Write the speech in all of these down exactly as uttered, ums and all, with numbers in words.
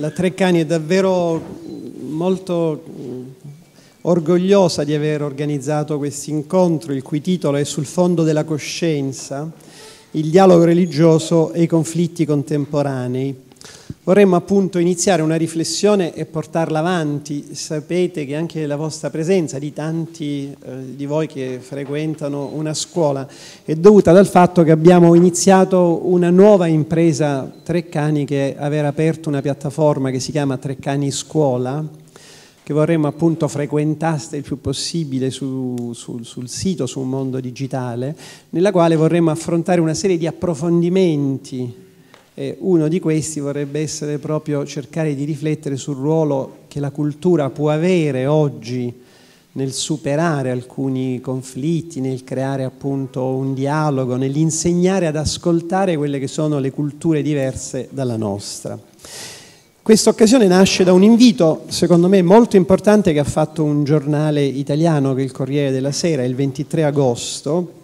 la Treccani è davvero molto orgogliosa di aver organizzato questo incontro, il cui titolo è Sul fondo della coscienza, il dialogo religioso e i conflitti contemporanei. Vorremmo appunto iniziare una riflessione e portarla avanti. Sapete che anche la vostra presenza, di tanti eh, di voi che frequentano una scuola, è dovuta dal fatto che abbiamo iniziato una nuova impresa Treccani, che è aver aperto una piattaforma che si chiama Treccani Scuola, che vorremmo appunto frequentaste il più possibile su, su, sul sito, su un mondo digitale, nella quale vorremmo affrontare una serie di approfondimenti. E uno di questi vorrebbe essere proprio cercare di riflettere sul ruolo che la cultura può avere oggi nel superare alcuni conflitti, nel creare appunto un dialogo, nell'insegnare ad ascoltare quelle che sono le culture diverse dalla nostra. Questa occasione nasce da un invito, secondo me, molto importante che ha fatto un giornale italiano, che è il Corriere della Sera, il ventitré agosto,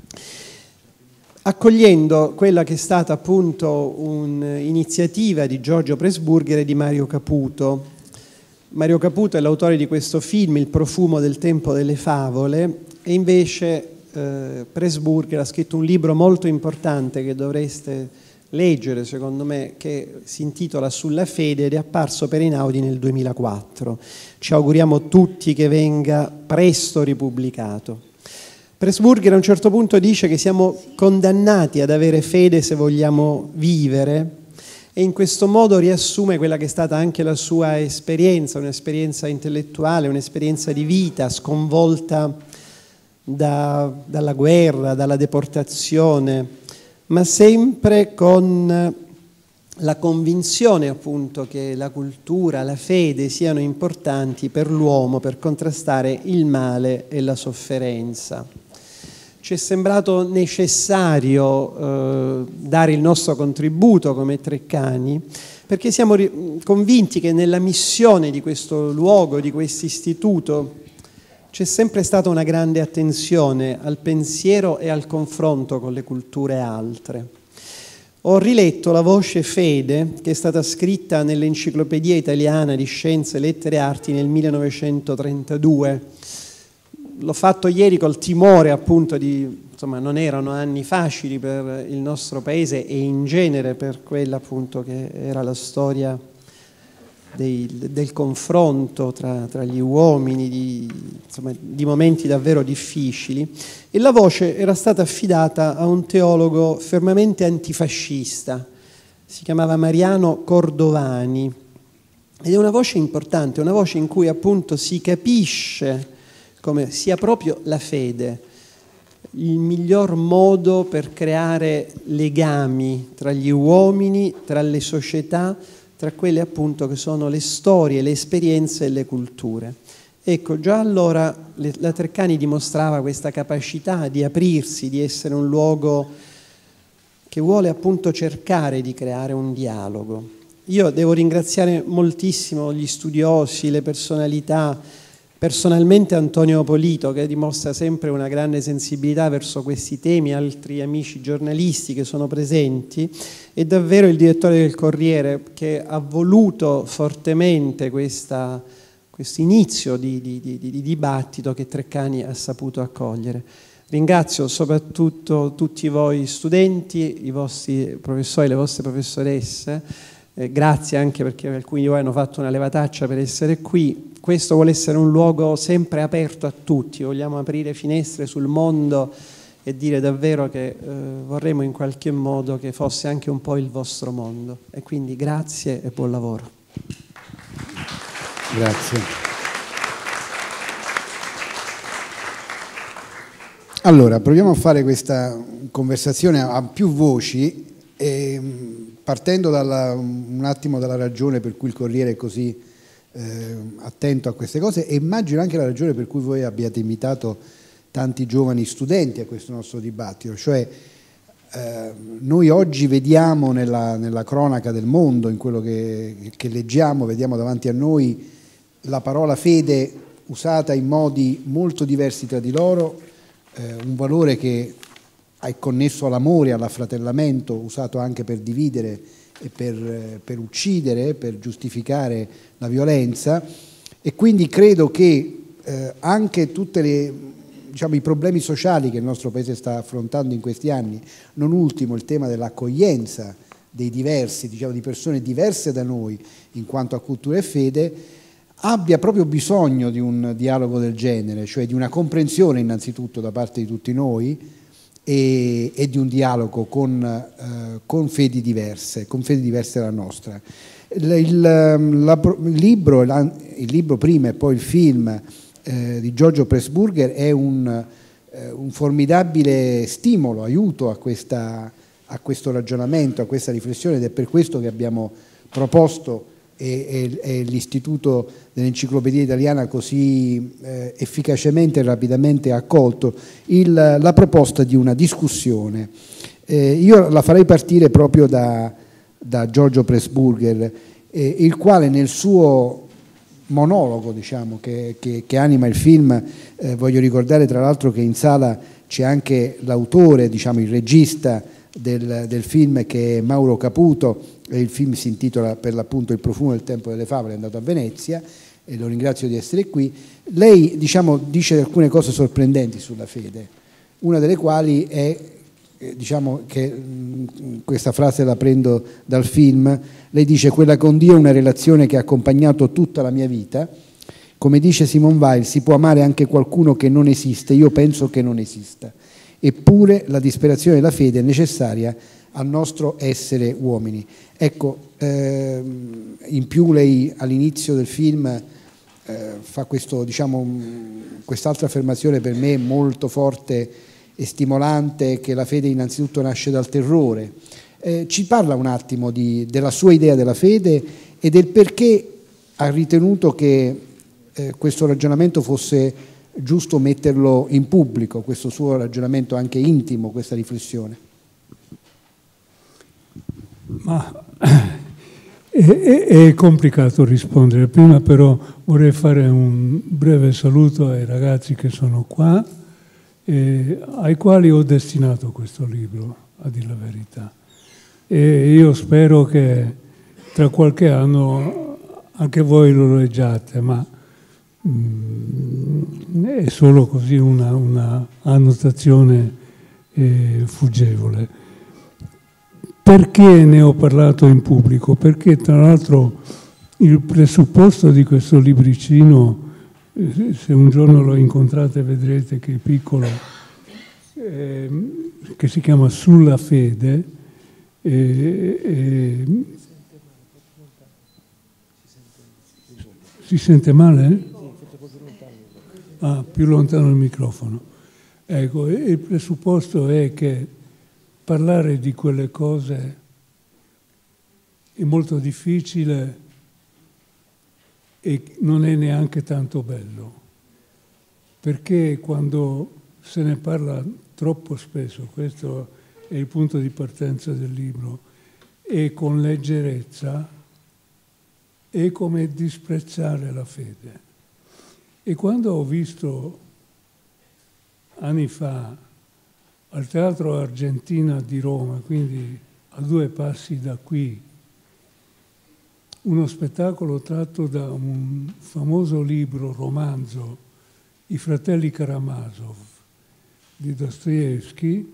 accogliendo quella che è stata appunto un'iniziativa di Giorgio Pressburger e di Mario Caputo. Mario Caputo è l'autore di questo film, Il profumo del tempo delle favole, e invece eh, Pressburger ha scritto un libro molto importante che dovreste leggere, secondo me, che si intitola Sulla fede ed è apparso per Einaudi nel duemilaquattro. Ci auguriamo tutti che venga presto ripubblicato. Pressburger a un certo punto dice che siamo condannati ad avere fede se vogliamo vivere, e in questo modo riassume quella che è stata anche la sua esperienza, un'esperienza intellettuale, un'esperienza di vita sconvolta da, dalla guerra, dalla deportazione, ma sempre con la convinzione appunto che la cultura, la fede siano importanti per l'uomo per contrastare il male e la sofferenza. Ci è sembrato necessario eh, dare il nostro contributo come Treccani, perché siamo convinti che nella missione di questo luogo, di questo istituto, c'è sempre stata una grande attenzione al pensiero e al confronto con le culture altre. Ho riletto La voce fede, che è stata scritta nell'Enciclopedia Italiana di Scienze, Lettere e Arti nel millenovecentotrentadue. L'ho fatto ieri col timore appunto di, insomma, non erano anni facili per il nostro paese e in genere per quella appunto che era la storia dei, del confronto tra, tra gli uomini, di, insomma, di momenti davvero difficili. E la voce era stata affidata a un teologo fermamente antifascista, si chiamava Mariano Cordovani, ed è una voce importante, una voce in cui appunto si capisce come sia proprio la fede il miglior modo per creare legami tra gli uomini, tra le società, tra quelle appunto che sono le storie, le esperienze e le culture. Ecco, già allora la Treccani dimostrava questa capacità di aprirsi, di essere un luogo che vuole appunto cercare di creare un dialogo. Io devo ringraziare moltissimo gli studiosi, le personalità, personalmente Antonio Polito, che dimostra sempre una grande sensibilità verso questi temi, altri amici giornalisti che sono presenti, e davvero il direttore del Corriere, che ha voluto fortemente questo inizio di, di, di, di dibattito che Treccani ha saputo accogliere. Ringrazio soprattutto tutti voi studenti, i vostri professori, le vostre professoresse, eh, grazie anche perché alcuni di voi hanno fatto una levataccia per essere qui. Questo vuole essere un luogo sempre aperto a tutti, vogliamo aprire finestre sul mondo e dire davvero che eh, vorremmo in qualche modo che fosse anche un po' il vostro mondo. E quindi grazie e buon lavoro. Grazie. Allora, proviamo a fare questa conversazione a più voci, e, partendo dalla, un attimo dalla ragione per cui il Corriere è così Eh, attento a queste cose, e immagino anche la ragione per cui voi abbiate invitato tanti giovani studenti a questo nostro dibattito, cioè eh, noi oggi vediamo nella, nella cronaca del mondo, in quello che, che leggiamo, vediamo davanti a noi la parola fede usata in modi molto diversi tra di loro, eh, un valore che è connesso all'amore, all'affratellamento, usato anche per dividere e per, per uccidere, per giustificare la violenza, e quindi credo che eh, anche tutte le, diciamo, i problemi sociali che il nostro Paese sta affrontando in questi anni, non ultimo il tema dell'accoglienza dei diversi, diciamo, di persone diverse da noi in quanto a cultura e fede, abbia proprio bisogno di un dialogo del genere, cioè di una comprensione innanzitutto da parte di tutti noi e, e di un dialogo con, eh, con fedi diverse, con fedi diverse dalla nostra. Il, il, la, il, libro, la, il libro prima e poi il film eh, di Giorgio Pressburger è un, eh, un formidabile stimolo, aiuto a, questa, a questo ragionamento, a questa riflessione, ed è per questo che abbiamo proposto e, e, e l'Istituto dell'Enciclopedia Italiana così eh, efficacemente e rapidamente ha accolto il, la proposta di una discussione. Eh, io la farei partire proprio da, da Giorgio Pressburger, eh, il quale nel suo monologo, diciamo, che, che, che anima il film, eh, voglio ricordare tra l'altro che in sala c'è anche l'autore, diciamo il regista del, del film, che è Mauro Caputo, e il film si intitola per l'appunto Il profumo del tempo delle favole, è andato a Venezia e lo ringrazio di essere qui. Lei, diciamo, dice alcune cose sorprendenti sulla fede, una delle quali è, diciamo che mh, questa frase la prendo dal film, lei dice: quella con Dio è una relazione che ha accompagnato tutta la mia vita, come dice Simone Weil, si può amare anche qualcuno che non esiste, io penso che non esista, eppure la disperazione della fede è necessaria al nostro essere uomini. Ecco, ehm, in più lei all'inizio del film eh, fa questo, diciamo, quest'altra affermazione per me molto forte e stimolante, che la fede innanzitutto nasce dal terrore. Eh, ci parla un attimo di, della sua idea della fede e del perché ha ritenuto che eh, questo ragionamento fosse giusto metterlo in pubblico, questo suo ragionamento anche intimo, questa riflessione. Ma è, è, è complicato rispondere. Prima però vorrei fare un breve saluto ai ragazzi che sono qua, eh, ai quali ho destinato questo libro, a dire la verità. E io spero che tra qualche anno anche voi lo leggiate, ma mh, è solo così una, una annotazione eh, fuggevole. Perché ne ho parlato in pubblico? Perché tra l'altro il presupposto di questo libricino, se un giorno lo incontrate vedrete che è piccolo, eh, che si chiama Sulla fede, eh, eh, si sente male? Ah, più lontano il microfono. Ecco, il presupposto è che parlare di quelle cose è molto difficile e non è neanche tanto bello, perché quando se ne parla troppo spesso, questo è il punto di partenza del libro, e con leggerezza, è come disprezzare la fede. E quando ho visto anni fa al Teatro Argentina di Roma, quindi a due passi da qui, uno spettacolo tratto da un famoso libro, romanzo, I fratelli Karamazov, di Dostoevskij,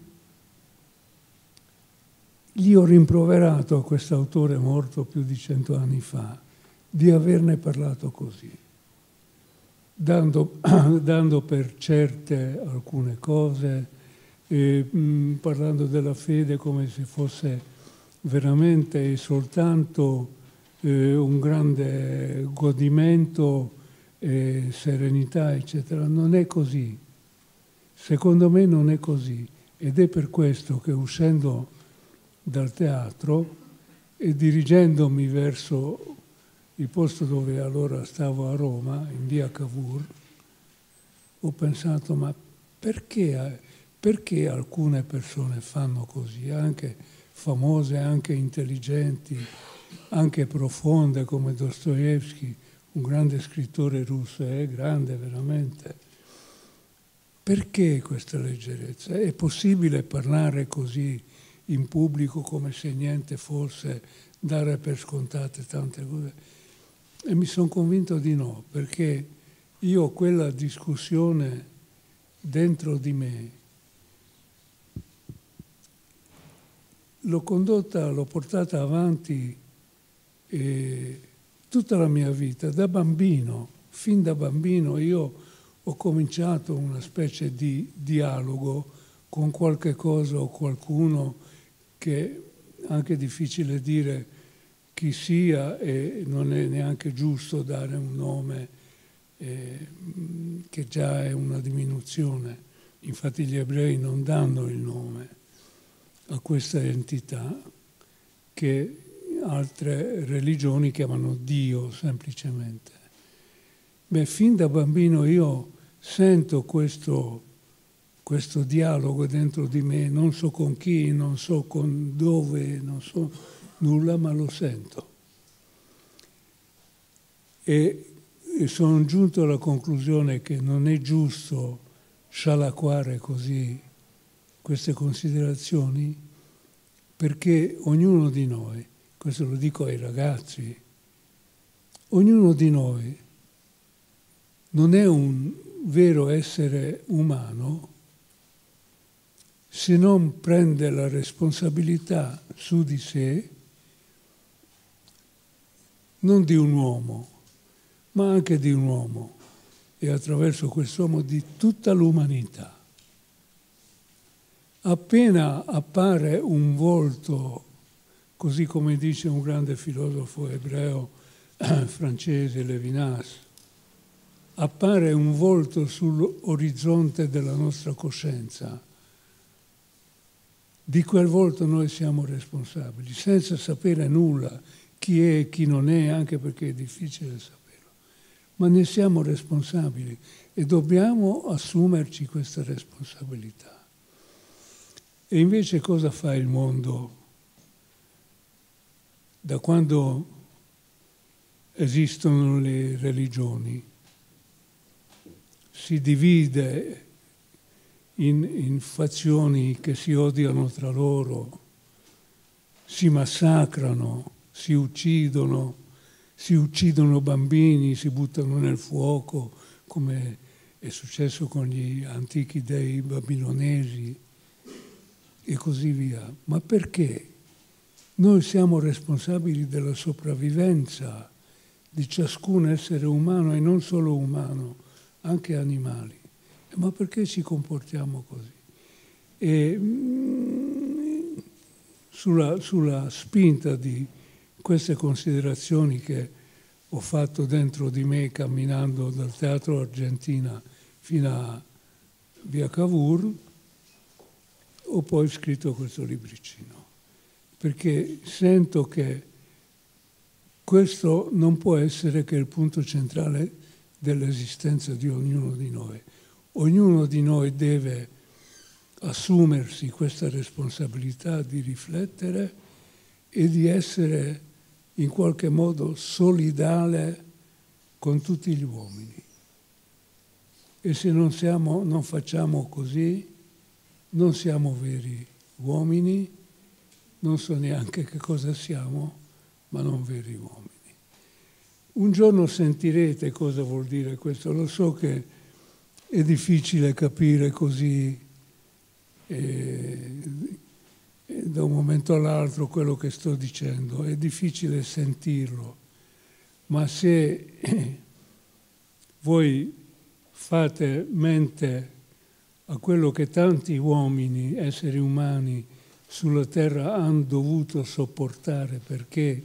gli ho rimproverato a quest'autore morto più di cento anni fa di averne parlato così, dando, dando per certe alcune cose, E, mh, parlando della fede come se fosse veramente e soltanto eh, un grande godimento, eh, serenità, eccetera. Non è così. Secondo me non è così. Ed è per questo che uscendo dal teatro e dirigendomi verso il posto dove allora stavo a Roma, in via Cavour, ho pensato: ma perché... Perché alcune persone fanno così, anche famose, anche intelligenti, anche profonde, come Dostoevskij, un grande scrittore russo, è grande veramente. Perché questa leggerezza? È possibile parlare così in pubblico come se niente fosse, dare per scontate tante cose. E mi sono convinto di no, perché io quella discussione dentro di me l'ho condotta, l'ho portata avanti eh, tutta la mia vita, da bambino. Fin da bambino io ho cominciato una specie di dialogo con qualche cosa o qualcuno che è anche difficile dire chi sia e non è neanche giusto dare un nome eh, che già è una diminuzione. Infatti gli ebrei non danno il nome a questa entità che altre religioni chiamano Dio semplicemente. Beh, fin da bambino io sento questo, questo dialogo dentro di me, non so con chi, non so con dove, non so nulla, ma lo sento. E, e sono giunto alla conclusione che non è giusto scialacquare così queste considerazioni, perché ognuno di noi, questo lo dico ai ragazzi, ognuno di noi non è un vero essere umano se non prende la responsabilità su di sé, non di un uomo, ma anche di un uomo, e attraverso quest'uomo di tutta l'umanità. Appena appare un volto, così come dice un grande filosofo ebreo francese, Levinas, appare un volto sull'orizzonte della nostra coscienza, di quel volto noi siamo responsabili, senza sapere nulla, chi è e chi non è, anche perché è difficile saperlo. Ma ne siamo responsabili e dobbiamo assumerci questa responsabilità. E invece cosa fa il mondo? Da quando esistono le religioni, si divide in, in fazioni che si odiano tra loro, si massacrano, si uccidono, si uccidono bambini, si buttano nel fuoco, come è successo con gli antichi dei babilonesi e così via. Ma perché? Noi siamo responsabili della sopravvivenza di ciascun essere umano e non solo umano, anche animali. Ma perché ci comportiamo così? E mh, sulla, sulla spinta di queste considerazioni che ho fatto dentro di me camminando dal Teatro Argentina fino a via Cavour, ho poi scritto questo libricino, perché sento che questo non può essere che il punto centrale dell'esistenza di ognuno di noi. Ognuno di noi deve assumersi questa responsabilità di riflettere e di essere in qualche modo solidale con tutti gli uomini. E se non siamo, non facciamo così, non siamo veri uomini, non so neanche che cosa siamo, ma non veri uomini. Un giorno sentirete cosa vuol dire questo. Lo so che è difficile capire così eh, da un momento all'altro quello che sto dicendo, è difficile sentirlo, ma se voi fate mente a quello che tanti uomini, esseri umani sulla terra hanno dovuto sopportare perché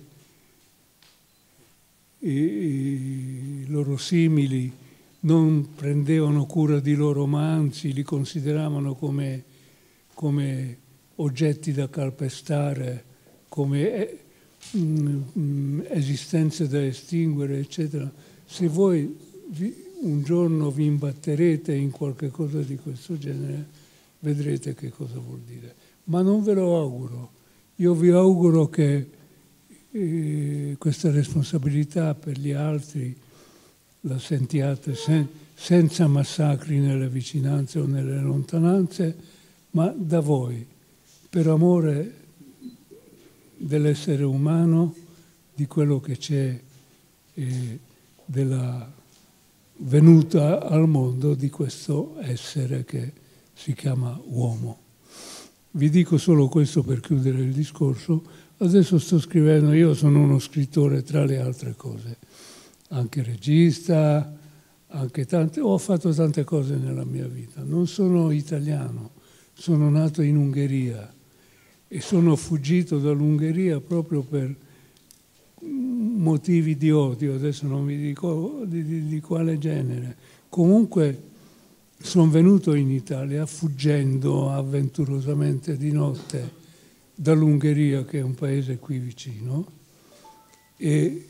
i, i loro simili non prendevano cura di loro, ma anzi li consideravano come, come oggetti da calpestare, come eh, mh, esistenze da estinguere, eccetera. Se voi vi, un giorno vi imbatterete in qualche cosa di questo genere, vedrete che cosa vuol dire. Ma non ve lo auguro. Io vi auguro che eh, questa responsabilità per gli altri la sentiate sen- senza massacri nelle vicinanze o nelle lontananze, ma da voi, per amore dell'essere umano, di quello che c'è, eh, della venuta al mondo di questo essere che si chiama uomo. Vi dico solo questo per chiudere il discorso. Adesso sto scrivendo, io sono uno scrittore tra le altre cose, anche regista, anche tante, ho fatto tante cose nella mia vita. Non sono italiano, sono nato in Ungheria e sono fuggito dall'Ungheria proprio per motivi di odio, adesso non vi dico di, di, di quale genere. Comunque sono venuto in Italia fuggendo avventurosamente di notte dall'Ungheria, che è un paese qui vicino, e,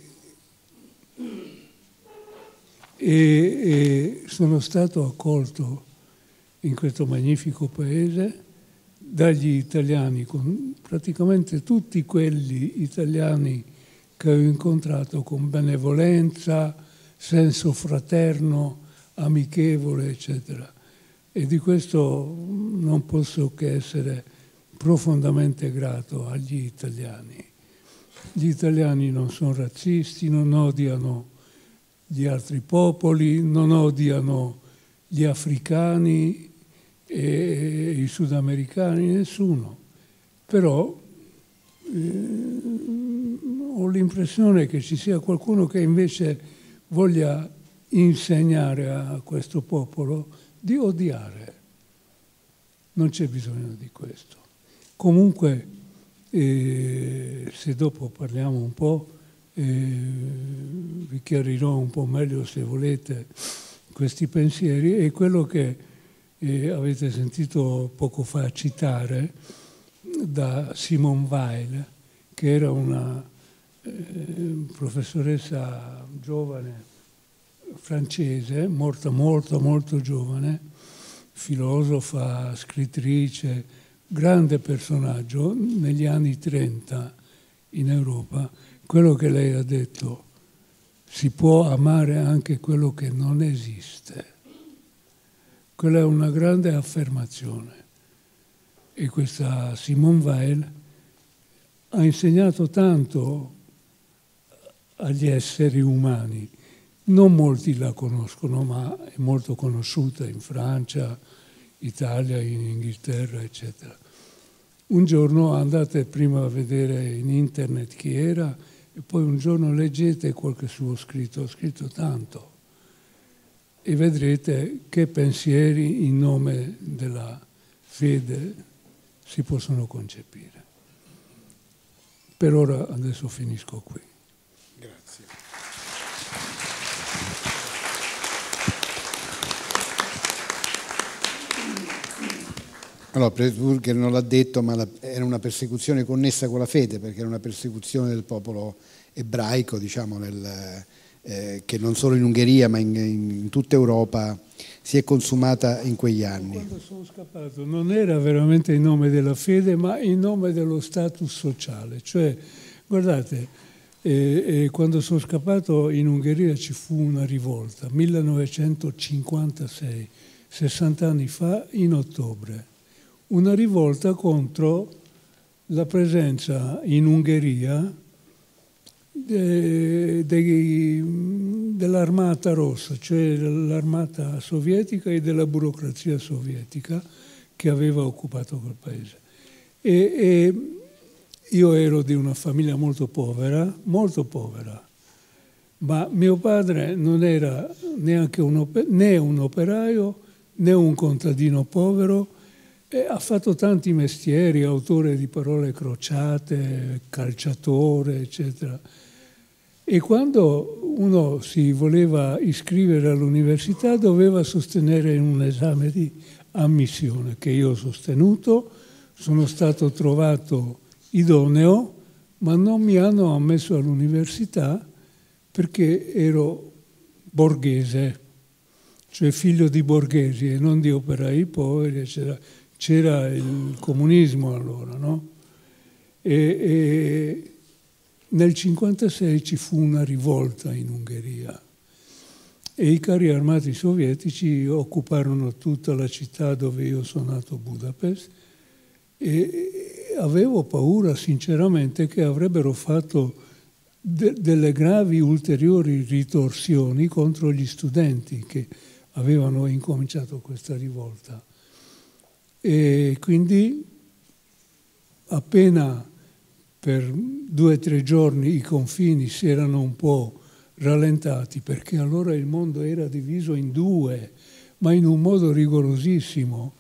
e, e sono stato accolto in questo magnifico paese dagli italiani, con praticamente tutti quelli italiani che ho incontrato con benevolenza, senso fraterno, amichevole, eccetera. E di questo non posso che essere profondamente grato agli italiani. Gli italiani non sono razzisti, non odiano gli altri popoli, non odiano gli africani e i sudamericani, nessuno. Però eh, ho l'impressione che ci sia qualcuno che invece voglia insegnare a questo popolo di odiare. Non c'è bisogno di questo. Comunque, eh, se dopo parliamo un po', eh, vi chiarirò un po' meglio, se volete, questi pensieri, e quello che eh, avete sentito poco fa citare da Simone Weil, che era una eh, professoressa giovane francese, morta molto molto giovane, filosofa, scrittrice, grande personaggio negli anni trenta in Europa. Quello che lei ha detto: si può amare anche quello che non esiste. Quella è una grande affermazione. E questa Simone Weil ha insegnato tanto agli esseri umani. Non molti la conoscono, ma è molto conosciuta in Francia, Italia, in Inghilterra, eccetera. Un giorno andate prima a vedere in internet chi era e poi un giorno leggete qualche suo scritto, ha scritto tanto, e vedrete che pensieri in nome della fede si possono concepire. Per ora adesso finisco qui. Grazie. Allora, Pressburger non l'ha detto, ma la, era una persecuzione connessa con la fede, perché era una persecuzione del popolo ebraico, diciamo, nel, eh, che non solo in Ungheria, ma in, in tutta Europa si è consumata in quegli anni. Quando sono scappato non era veramente in nome della fede, ma in nome dello status sociale. Cioè, guardate, eh, eh, quando sono scappato in Ungheria ci fu una rivolta, millenovecentocinquantasei, sessanta anni fa, in ottobre. Una rivolta contro la presenza in Ungheria de, de, dell'Armata Rossa, cioè dell'Armata Sovietica e della burocrazia sovietica che aveva occupato quel paese. E, e io ero di una famiglia molto povera, molto povera, ma mio padre non era neanche un, né un operaio né un contadino povero. E ha fatto tanti mestieri, autore di parole crociate, calciatore, eccetera. E quando uno si voleva iscrivere all'università doveva sostenere un esame di ammissione che io ho sostenuto, sono stato trovato idoneo, ma non mi hanno ammesso all'università perché ero borghese, cioè figlio di borghesi e non di operai poveri, eccetera. C'era il comunismo allora, no? E, e nel cinquantasei ci fu una rivolta in Ungheria e i carri armati sovietici occuparono tutta la città dove io sono nato, Budapest, e, avevo paura sinceramente che avrebbero fatto de- delle gravi ulteriori ritorsioni contro gli studenti che avevano incominciato questa rivolta. E quindi appena per due o tre giorni i confini si erano un po' rallentati, perché allora il mondo era diviso in due, ma in un modo rigorosissimo.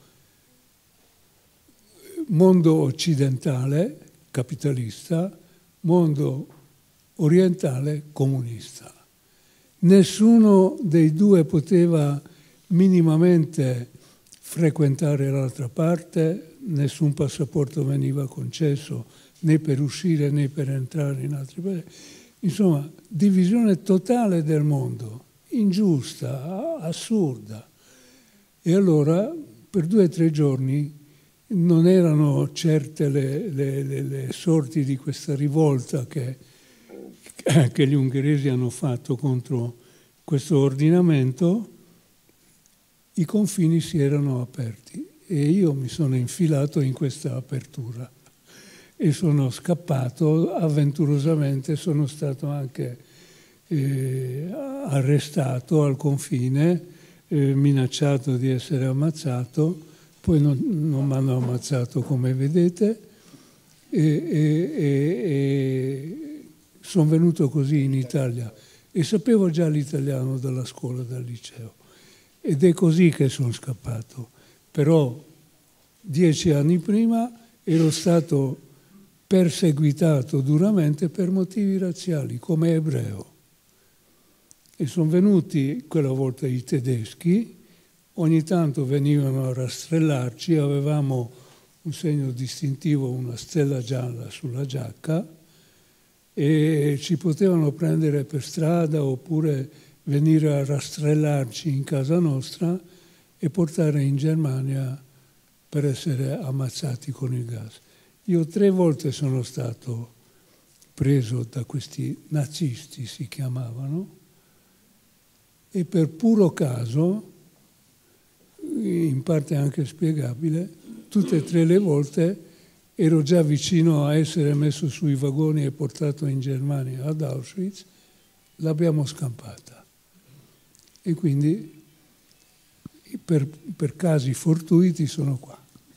Mondo occidentale, capitalista, mondo orientale, comunista. Nessuno dei due poteva minimamente frequentare l'altra parte, nessun passaporto veniva concesso né per uscire né per entrare in altri paesi. Insomma, divisione totale del mondo, ingiusta, assurda. E allora, per due o tre giorni, non erano certe le, le, le, le sorti di questa rivolta che, che gli ungheresi hanno fatto contro questo ordinamento. I confini si erano aperti e io mi sono infilato in questa apertura e sono scappato avventurosamente, sono stato anche eh, arrestato al confine, eh, minacciato di essere ammazzato. Poi non, non mi hanno ammazzato, come vedete, e, e, e, e sono venuto così in Italia e sapevo già l'italiano dalla scuola, dal liceo, ed è così che sono scappato. Però dieci anni prima ero stato perseguitato duramente per motivi razziali, come ebreo. E sono venuti quella volta i tedeschi. Ogni tanto venivano a rastrellarci, avevamo un segno distintivo, una stella gialla sulla giacca, e ci potevano prendere per strada oppure venire a rastrellarci in casa nostra e portare in Germania per essere ammazzati con il gas. Io tre volte sono stato preso da questi nazisti, si chiamavano, e per puro caso, in parte anche spiegabile, tutte e tre le volte ero già vicino a essere messo sui vagoni e portato in Germania ad Auschwitz, l'abbiamo scampata. E quindi per, per casi fortuiti sono qua.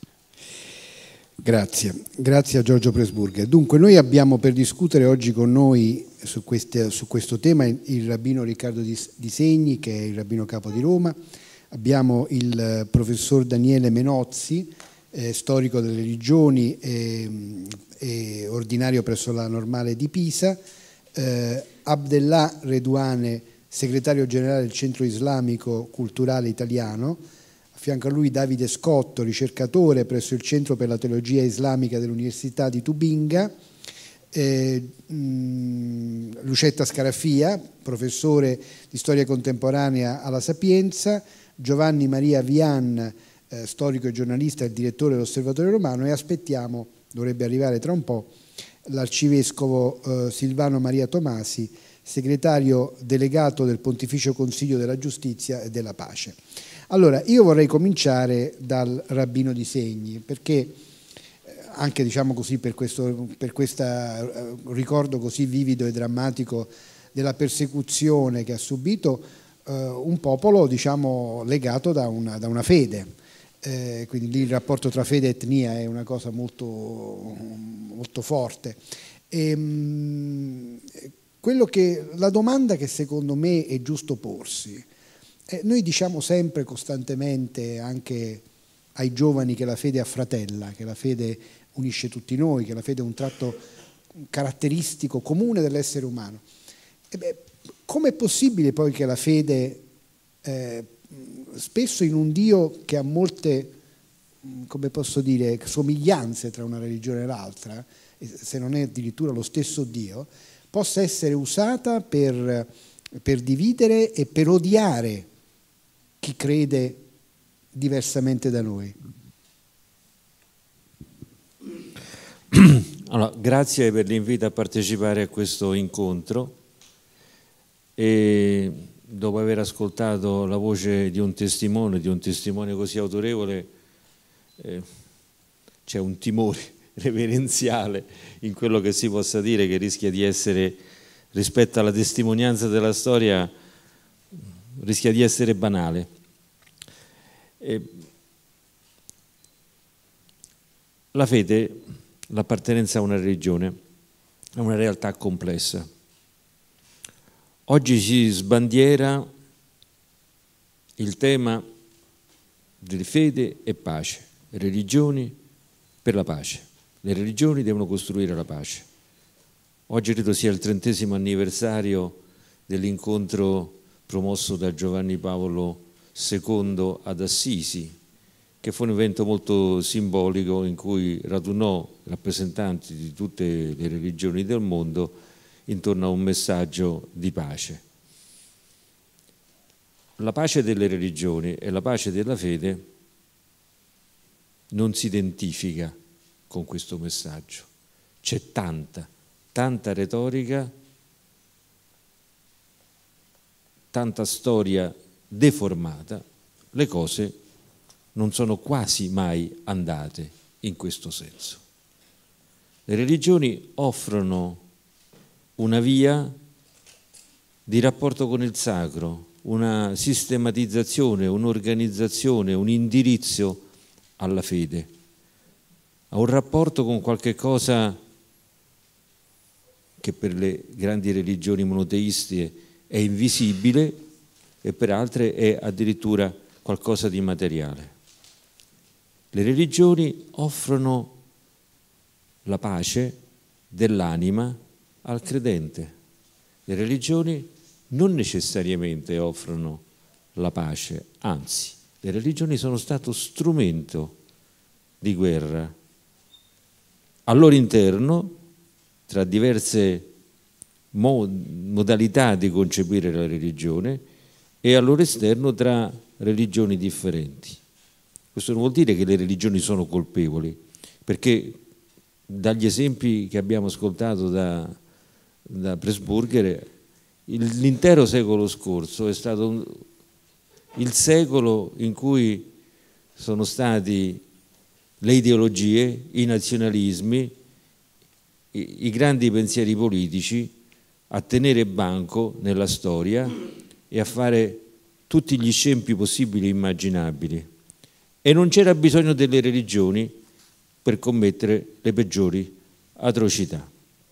Grazie, grazie a Giorgio Pressburger. Dunque noi abbiamo per discutere oggi con noi su, queste, su questo tema il rabbino Riccardo Di Segni, che è il rabbino capo di Roma. Abbiamo il professor Daniele Menozzi, eh, storico delle religioni e, e ordinario presso la Normale di Pisa, eh, Abdellah Redouane, segretario generale del Centro Islamico Culturale Italiano, a fianco a lui Davide Scotto, ricercatore presso il Centro per la Teologia Islamica dell'Università di Tubinga, eh, mh, Lucetta Scarafia, professore di storia contemporanea alla Sapienza, Giovanni Maria Vian, eh, storico e giornalista e direttore dell'Osservatorio Romano, e aspettiamo, dovrebbe arrivare tra un po', l'arcivescovo eh, Silvano Maria Tomasi, segretario delegato del Pontificio Consiglio della Giustizia e della Pace. Allora, io vorrei cominciare dal rabbino Di Segni, perché anche, diciamo così, per questo per questo ricordo così vivido e drammatico della persecuzione che ha subito Uh, un popolo, diciamo, legato da una, da una fede, eh, quindi lì il rapporto tra fede e etnia è una cosa molto, molto forte. E, mh, quello che, la domanda che secondo me è giusto porsi, eh, noi diciamo sempre costantemente anche ai giovani che la fede affratella, che la fede unisce tutti noi, che la fede è un tratto caratteristico comune dell'essere umano. E beh, com'è possibile poi che la fede, eh, spesso in un Dio che ha molte, come posso dire, somiglianze tra una religione e l'altra, se non è addirittura lo stesso Dio, possa essere usata per, per dividere e per odiare chi crede diversamente da noi? Allora, grazie per l'invito a partecipare a questo incontro. E dopo aver ascoltato la voce di un testimone, di un testimone così autorevole, eh, c'è un timore reverenziale in quello che si possa dire, che rischia di essere, rispetto alla testimonianza della storia, rischia di essere banale. E la fede, l'appartenenza a una religione, è una realtà complessa. Oggi si sbandiera il tema di fede e pace, religioni per la pace. Le religioni devono costruire la pace. Oggi credo sia il trentesimo anniversario dell'incontro promosso da Giovanni Paolo secondo ad Assisi, che fu un evento molto simbolico in cui radunò rappresentanti di tutte le religioni del mondo intorno a un messaggio di pace. La pace delle religioni e la pace della fede non si identifica con questo messaggio. C'è tanta, tanta retorica, tanta storia deformata, le cose non sono quasi mai andate in questo senso. Le religioni offrono una via di rapporto con il sacro, una sistematizzazione, un'organizzazione, un indirizzo alla fede, a un rapporto con qualche cosa che per le grandi religioni monoteiste è invisibile e per altre è addirittura qualcosa di materiale. Le religioni offrono la pace dell'anima al credente. Le religioni non necessariamente offrono la pace, anzi, le religioni sono stato strumento di guerra al loro interno, tra diverse modalità di concepire la religione, e al loro esterno tra religioni differenti. Questo non vuol dire che le religioni sono colpevoli, perché dagli esempi che abbiamo ascoltato da, da Pressburger, l'intero secolo scorso è stato un, il secolo in cui sono stati le ideologie, i nazionalismi, i, i grandi pensieri politici a tenere banco nella storia e a fare tutti gli scempi possibili e immaginabili. E non c'era bisogno delle religioni per commettere le peggiori atrocità.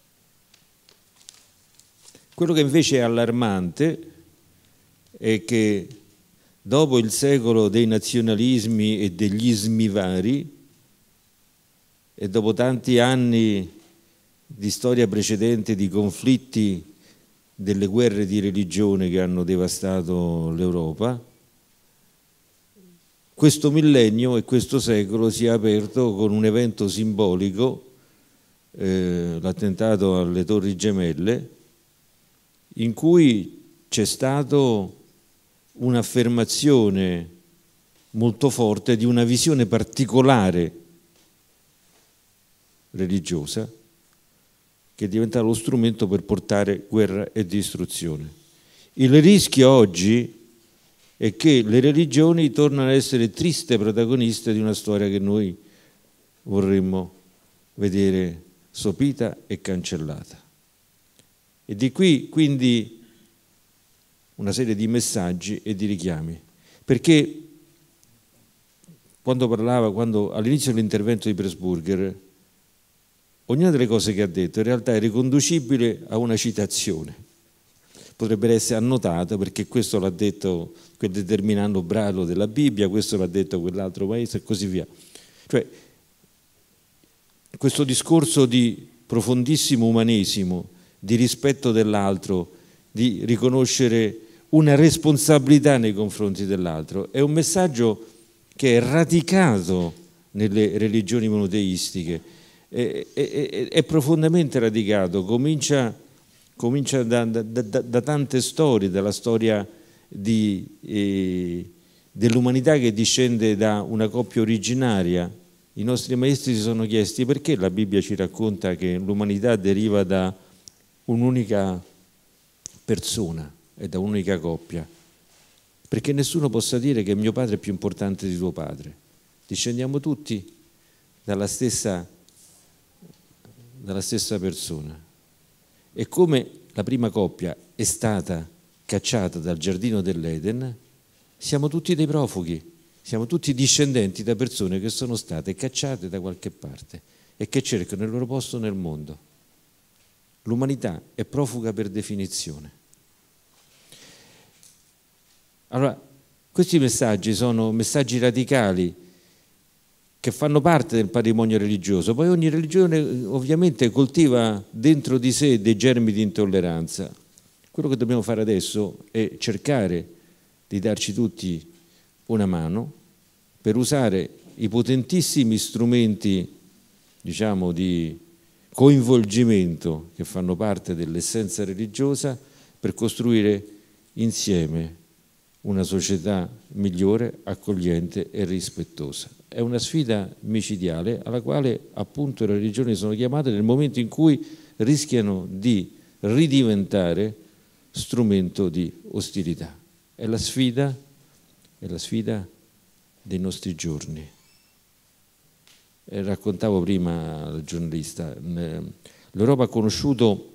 Quello che invece è allarmante è che dopo il secolo dei nazionalismi e degli ismi vari e dopo tanti anni di storia precedente di conflitti, delle guerre di religione che hanno devastato l'Europa, questo millennio e questo secolo si è aperto con un evento simbolico, eh, l'attentato alle Torri Gemelle, in cui c'è stato un'affermazione molto forte di una visione particolare religiosa che diventa lo strumento per portare guerra e distruzione. Il rischio oggi è che le religioni tornano ad essere triste protagoniste di una storia che noi vorremmo vedere sopita e cancellata. E di qui quindi una serie di messaggi e di richiami, perché quando parlava, quando all'inizio dell'intervento di Pressburger, ognuna delle cose che ha detto in realtà è riconducibile a una citazione. Potrebbe essere annotata perché questo l'ha detto quel determinato brano della Bibbia, questo l'ha detto quell'altro maestro e così via. Cioè, questo discorso di profondissimo umanesimo, di rispetto dell'altro, di riconoscere una responsabilità nei confronti dell'altro, è un messaggio che è radicato nelle religioni monoteistiche, è, è, è profondamente radicato, comincia, comincia da, da, da, da tante storie, dalla storia di, eh, dell'umanità che discende da una coppia originaria. I nostri maestri si sono chiesti perché la Bibbia ci racconta che l'umanità deriva da un'unica persona e da un'unica coppia, perché nessuno possa dire che mio padre è più importante di tuo padre. Discendiamo tutti dalla stessa dalla stessa persona. E come la prima coppia è stata cacciata dal giardino dell'Eden, siamo tutti dei profughi, siamo tutti discendenti da persone che sono state cacciate da qualche parte e che cercano il loro posto nel mondo. L'umanità è profuga per definizione. Allora, questi messaggi sono messaggi radicali che fanno parte del patrimonio religioso. Poi ogni religione ovviamente coltiva dentro di sé dei germi di intolleranza. Quello che dobbiamo fare adesso è cercare di darci tutti una mano per usare i potentissimi strumenti, diciamo, di coinvolgimento che fanno parte dell'essenza religiosa per costruire insieme una società migliore, accogliente e rispettosa. È una sfida micidiale alla quale appunto le religioni sono chiamate nel momento in cui rischiano di ridiventare strumento di ostilità. È la sfida, è la sfida dei nostri giorni. E raccontavo prima al giornalista, l'Europa ha conosciuto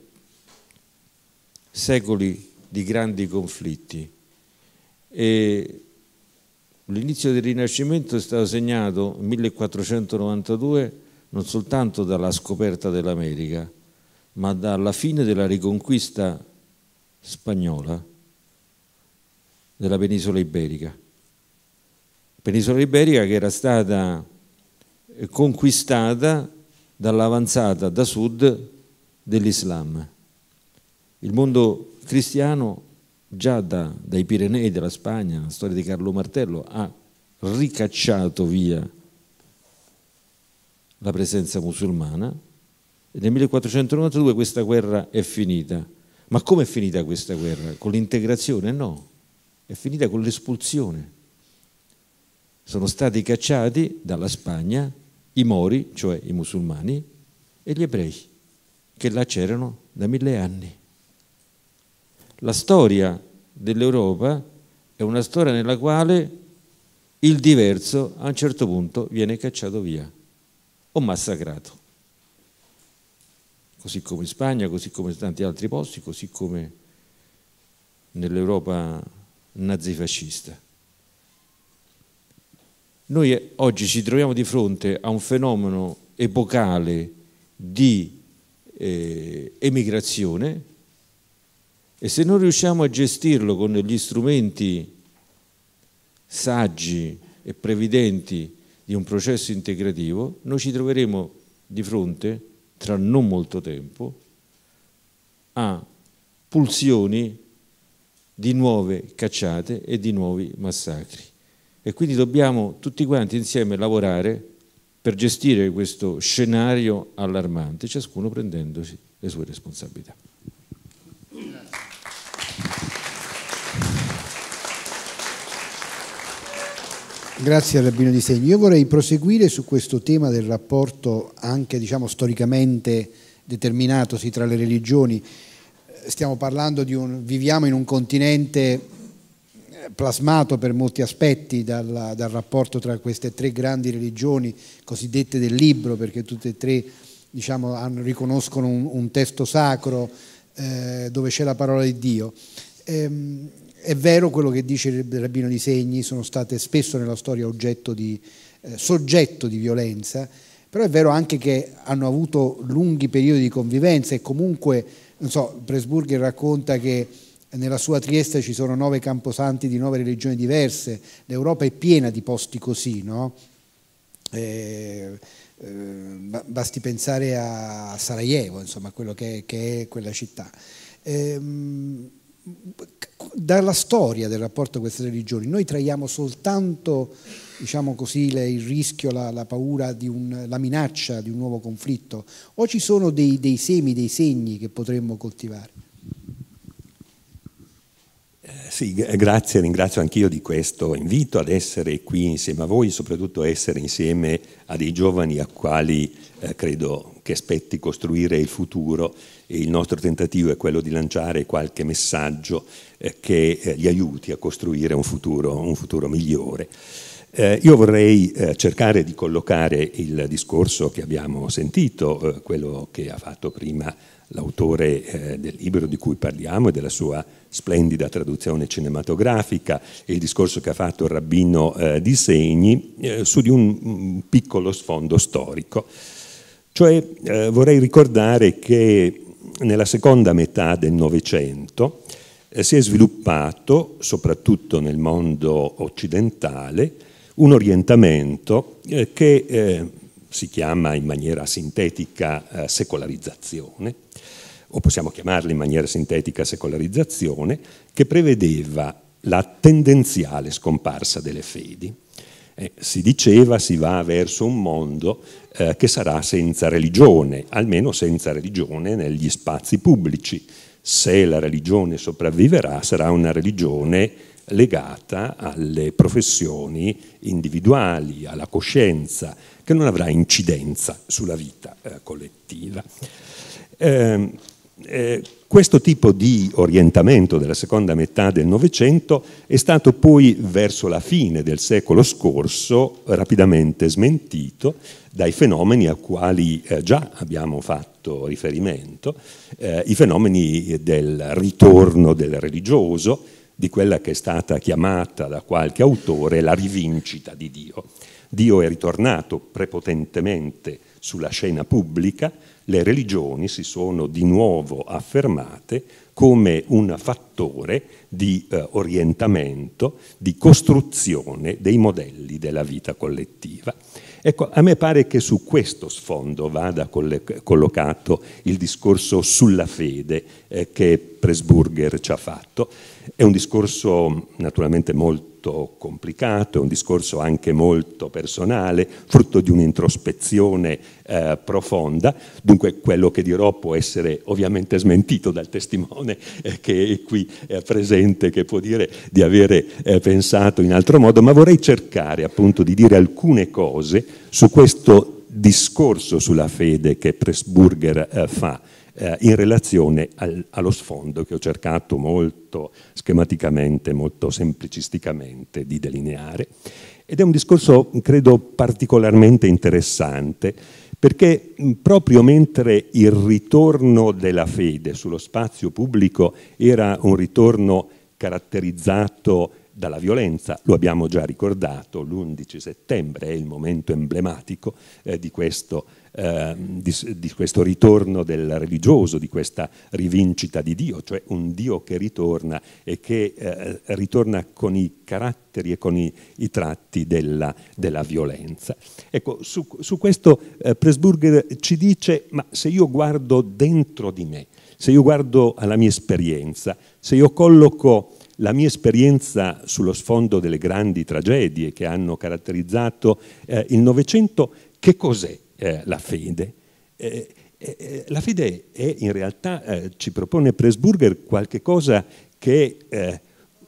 secoli di grandi conflitti e l'inizio del Rinascimento è stato segnato nel millequattrocentonovantadue non soltanto dalla scoperta dell'America, ma dalla fine della riconquista spagnola della penisola iberica. Penisola iberica che era stata conquistata dall'avanzata da sud dell'Islam. Il mondo cristiano già da, dai Pirenei della Spagna, la storia di Carlo Martello, ha ricacciato via la presenza musulmana e nel millequattrocentonovantadue questa guerra è finita. Ma come è finita questa guerra? Con l'integrazione? No, è finita con l'espulsione. Sono stati cacciati dalla Spagna i Mori, cioè i musulmani, e gli ebrei, che là c'erano da mille anni. La storia dell'Europa è una storia nella quale il diverso a un certo punto viene cacciato via o massacrato. Così come in Spagna, così come in tanti altri posti, così come nell'Europa nazifascista. Noi oggi ci troviamo di fronte a un fenomeno epocale di eh, emigrazione e se non riusciamo a gestirlo con gli strumenti saggi e previdenti di un processo integrativo, noi ci troveremo di fronte, tra non molto tempo, a pulsioni di nuove cacciate e di nuovi massacri. E quindi dobbiamo tutti quanti insieme lavorare per gestire questo scenario allarmante, ciascuno prendendosi le sue responsabilità. Grazie al Rabbino Di Segni. Io vorrei proseguire su questo tema del rapporto anche, diciamo, storicamente determinatosi tra le religioni. Stiamo parlando di un, viviamo in un continente plasmato per molti aspetti dal, dal rapporto tra queste tre grandi religioni cosiddette del libro, perché tutte e tre, diciamo, hanno, riconoscono un, un testo sacro eh, dove c'è la parola di Dio. Ehm, È vero quello che dice il Rabbino Di Segni, sono state spesso nella storia oggetto di, eh, soggetto di violenza, però è vero anche che hanno avuto lunghi periodi di convivenza e comunque, non so, Pressburger racconta che nella sua Trieste ci sono nove camposanti di nove religioni diverse, l'Europa è piena di posti così, no? Eh, eh, basti pensare a Sarajevo, insomma, quello che, che è quella città. Eh, Dalla storia del rapporto a queste religioni noi traiamo soltanto, diciamo così, il rischio, la, la paura di un, la minaccia di un nuovo conflitto, o ci sono dei, dei semi, dei segni che potremmo coltivare? Eh, sì, grazie, ringrazio anch'io di questo invito ad essere qui insieme a voi, soprattutto essere insieme a dei giovani a quali eh, credo che spetti costruire il futuro, e il nostro tentativo è quello di lanciare qualche messaggio eh, che eh, gli aiuti a costruire un futuro, un futuro migliore. Eh, io vorrei eh, cercare di collocare il discorso che abbiamo sentito, eh, quello che ha fatto prima l'autore eh, del libro di cui parliamo e della sua splendida traduzione cinematografica, e il discorso che ha fatto il rabbino eh, Di Segni, eh, su di un, un piccolo sfondo storico. Cioè eh, vorrei ricordare che nella seconda metà del Novecento eh, si è sviluppato, soprattutto nel mondo occidentale, un orientamento eh, che eh, si chiama in maniera sintetica eh, secolarizzazione, o possiamo chiamarla in maniera sintetica secolarizzazione, che prevedeva la tendenziale scomparsa delle fedi. Eh, si diceva si va verso un mondo eh, che sarà senza religione, almeno senza religione negli spazi pubblici. Se la religione sopravviverà, sarà una religione legata alle professioni individuali, alla coscienza, che non avrà incidenza sulla vita eh, collettiva. Eh, eh, questo tipo di orientamento della seconda metà del Novecento è stato poi, verso la fine del secolo scorso, rapidamente smentito dai fenomeni a quali eh, già abbiamo fatto riferimento, eh, i fenomeni del ritorno del religioso, di quella che è stata chiamata da qualche autore la rivincita di Dio. Dio è ritornato prepotentemente sulla scena pubblica, le religioni si sono di nuovo affermate come un fattore di eh, orientamento, di costruzione dei modelli della vita collettiva. Ecco, a me pare che su questo sfondo vada collocato il discorso sulla fede eh, che Pressburger ci ha fatto. È un discorso naturalmente molto complicato, è un discorso anche molto personale, frutto di un'introspezione eh, profonda. Dunque quello che dirò può essere ovviamente smentito dal testimone eh, che è qui eh, presente, che può dire di avere eh, pensato in altro modo, ma vorrei cercare appunto di dire alcune cose su questo discorso sulla fede che Pressburger eh, fa eh, in relazione al, allo sfondo che ho cercato molto schematicamente, molto semplicisticamente di delineare. Ed è un discorso, credo, particolarmente interessante, perché proprio mentre il ritorno della fede sullo spazio pubblico era un ritorno caratterizzato dalla violenza, lo abbiamo già ricordato, l'undici settembre è il momento emblematico eh, di, questo, eh, di, di questo ritorno del religioso, di questa rivincita di Dio, cioè un Dio che ritorna e che eh, ritorna con i caratteri e con i, i tratti della, della violenza. Ecco, su, su questo eh, Pressburger ci dice, ma se io guardo dentro di me, se io guardo alla mia esperienza, se io colloco la mia esperienza sullo sfondo delle grandi tragedie che hanno caratterizzato eh, il Novecento, che cos'è eh, la fede? Eh, eh, la fede è in realtà, eh, ci propone Pressburger, qualche cosa che è eh,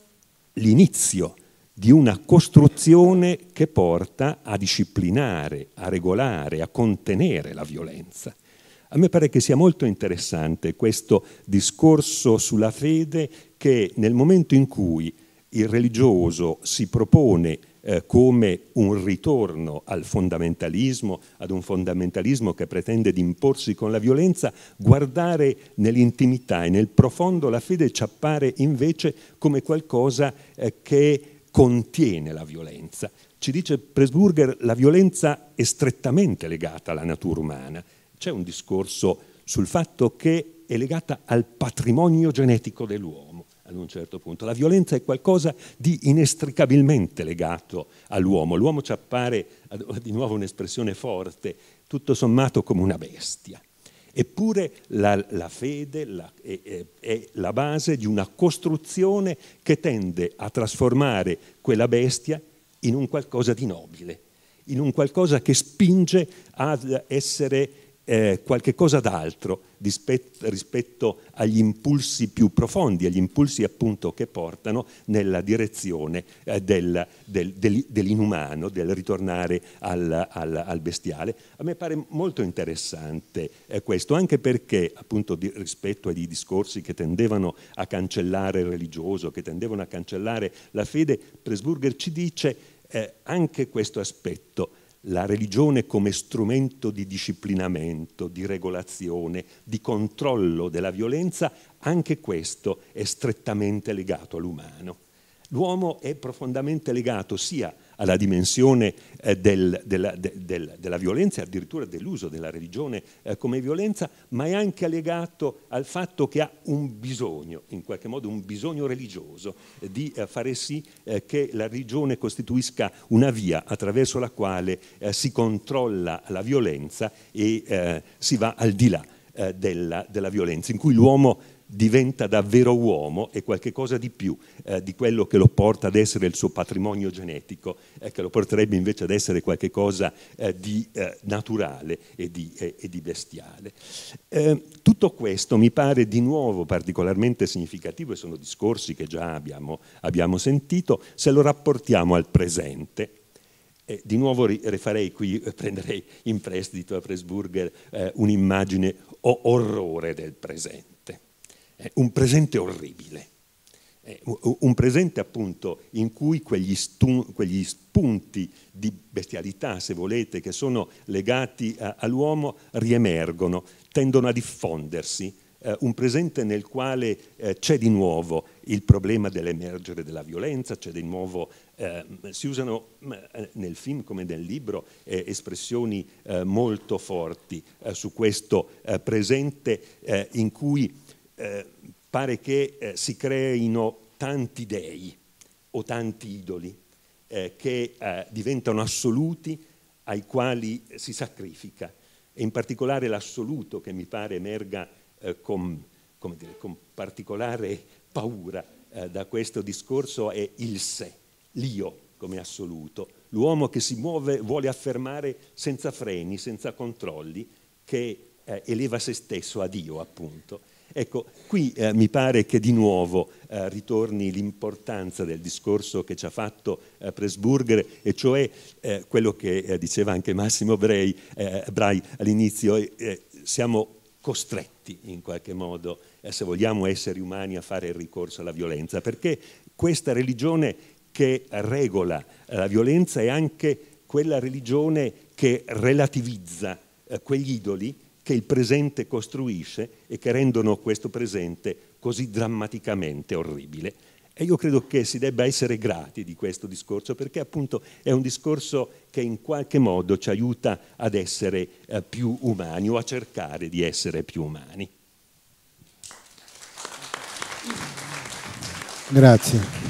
l'inizio di una costruzione che porta a disciplinare, a regolare, a contenere la violenza. A me pare che sia molto interessante questo discorso sulla fede, che nel momento in cui il religioso si propone eh, come un ritorno al fondamentalismo, ad un fondamentalismo che pretende di imporsi con la violenza, guardare nell'intimità e nel profondo la fede ci appare invece come qualcosa eh, che contiene la violenza. Ci dice Pressburger, la violenza è strettamente legata alla natura umana. C'è un discorso sul fatto che è legata al patrimonio genetico dell'uomo, ad un certo punto. La violenza è qualcosa di inestricabilmente legato all'uomo. L'uomo ci appare, di nuovo un'espressione forte, tutto sommato come una bestia. Eppure la, la fede la, è, è, è la base di una costruzione che tende a trasformare quella bestia in un qualcosa di nobile, in un qualcosa che spinge ad essere Eh, qualche cosa d'altro rispetto, rispetto agli impulsi più profondi, agli impulsi appunto che portano nella direzione eh, del, del, del, dell'inumano, del ritornare al, al, al bestiale. A me pare molto interessante eh, questo, anche perché appunto di, rispetto ai discorsi che tendevano a cancellare il religioso, che tendevano a cancellare la fede, Pressburger ci dice eh, anche questo aspetto, la religione come strumento di disciplinamento, di regolazione, di controllo della violenza, anche questo è strettamente legato all'umano. L'uomo è profondamente legato sia alla dimensione eh, del, della, de, del, della violenza, addirittura dell'uso della religione eh, come violenza, ma è anche legato al fatto che ha un bisogno, in qualche modo un bisogno religioso, eh, di eh, fare sì eh, che la religione costituisca una via attraverso la quale eh, si controlla la violenza e eh, si va al di là eh, della, della violenza, in cui l'uomo diventa davvero uomo e qualche cosa di più eh, di quello che lo porta ad essere il suo patrimonio genetico, eh, che lo porterebbe invece ad essere qualche cosa eh, di eh, naturale e di, eh, e di bestiale. Eh, tutto questo mi pare di nuovo particolarmente significativo, e sono discorsi che già abbiamo, abbiamo sentito, se lo rapportiamo al presente. Eh, di nuovo rifarei qui, prenderei in prestito a Pressburger eh, un'immagine o orrore del presente. Un presente orribile, un presente appunto in cui quegli, stu- quegli spunti di bestialità, se volete, che sono legati a- all'uomo riemergono, tendono a diffondersi, eh, un presente nel quale eh, c'è di nuovo il problema dell'emergere della violenza, c'è di nuovo, eh, si usano eh, nel film come nel libro eh, espressioni eh, molto forti eh, su questo eh, presente eh, in cui Eh, pare che eh, si creino tanti dei o tanti idoli eh, che eh, diventano assoluti ai quali si sacrifica, e in particolare l'assoluto che mi pare emerga eh, con, come dire, con particolare paura eh, da questo discorso è il sé, l'io come assoluto, l'uomo che si muove, vuole affermare senza freni, senza controlli, che eh, eleva se stesso a Dio appunto. Ecco, qui eh, mi pare che di nuovo eh, ritorni l'importanza del discorso che ci ha fatto eh, Pressburger, e cioè eh, quello che eh, diceva anche Massimo Bray, eh, Bray all'inizio, eh, siamo costretti in qualche modo, eh, se vogliamo esseri umani, a fare il ricorso alla violenza, perché questa religione che regola la violenza è anche quella religione che relativizza eh, quegli idoli che il presente costruisce e che rendono questo presente così drammaticamente orribile. E io credo che si debba essere grati di questo discorso, perché appunto è un discorso che in qualche modo ci aiuta ad essere eh, più umani, o a cercare di essere più umani. Grazie.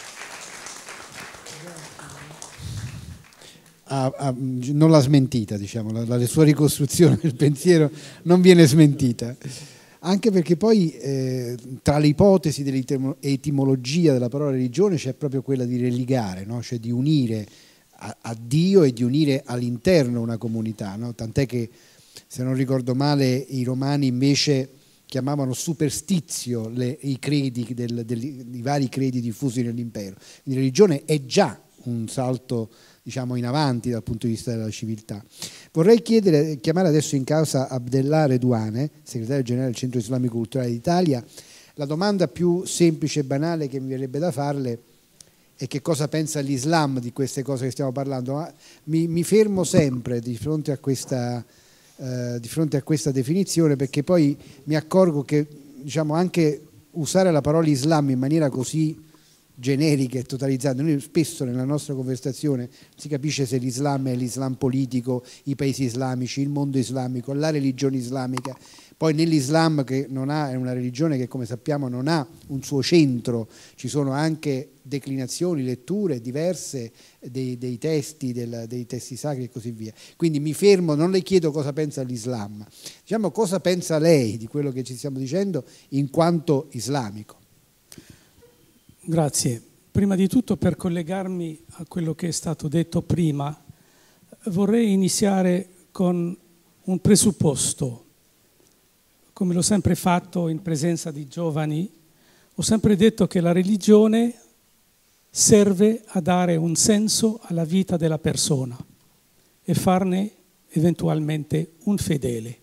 Ah, ah, non l'ha smentita, diciamo, la, la sua ricostruzione del pensiero non viene smentita, anche perché poi eh, tra le ipotesi dell'etimologia della parola religione c'è proprio quella di religare, no? Cioè di unire a, a Dio e di unire all'interno una comunità, no? Tant'è che, se non ricordo male, i romani invece chiamavano superstizio le, i credi del, del, i vari credi diffusi nell'impero. Quindi religione è già un salto, diciamo, in avanti dal punto di vista della civiltà. Vorrei chiedere, chiamare adesso in causa Abdellah Redouane, segretario generale del Centro Islamico Culturale d'Italia. La domanda più semplice e banale che mi verrebbe da farle è che cosa pensa l'Islam di queste cose che stiamo parlando, ma mi, mi fermo sempre di fronte a questa, eh, di fronte a questa definizione, perché poi mi accorgo che, diciamo, anche usare la parola Islam in maniera così generiche e totalizzate. Noi spesso nella nostra conversazione si capisce se l'Islam è l'Islam politico, i paesi islamici, il mondo islamico, la religione islamica. Poi nell'Islam, che non ha, è una religione che, come sappiamo, non ha un suo centro, ci sono anche declinazioni, letture diverse dei, dei testi, del, dei testi sacri e così via. Quindi mi fermo, non le chiedo cosa pensa l'Islam, diciamo cosa pensa lei di quello che ci stiamo dicendo in quanto islamico. Grazie. Prima di tutto, per collegarmi a quello che è stato detto prima, vorrei iniziare con un presupposto. Come l'ho sempre fatto in presenza di giovani, ho sempre detto che la religione serve a dare un senso alla vita della persona e farne eventualmente un fedele,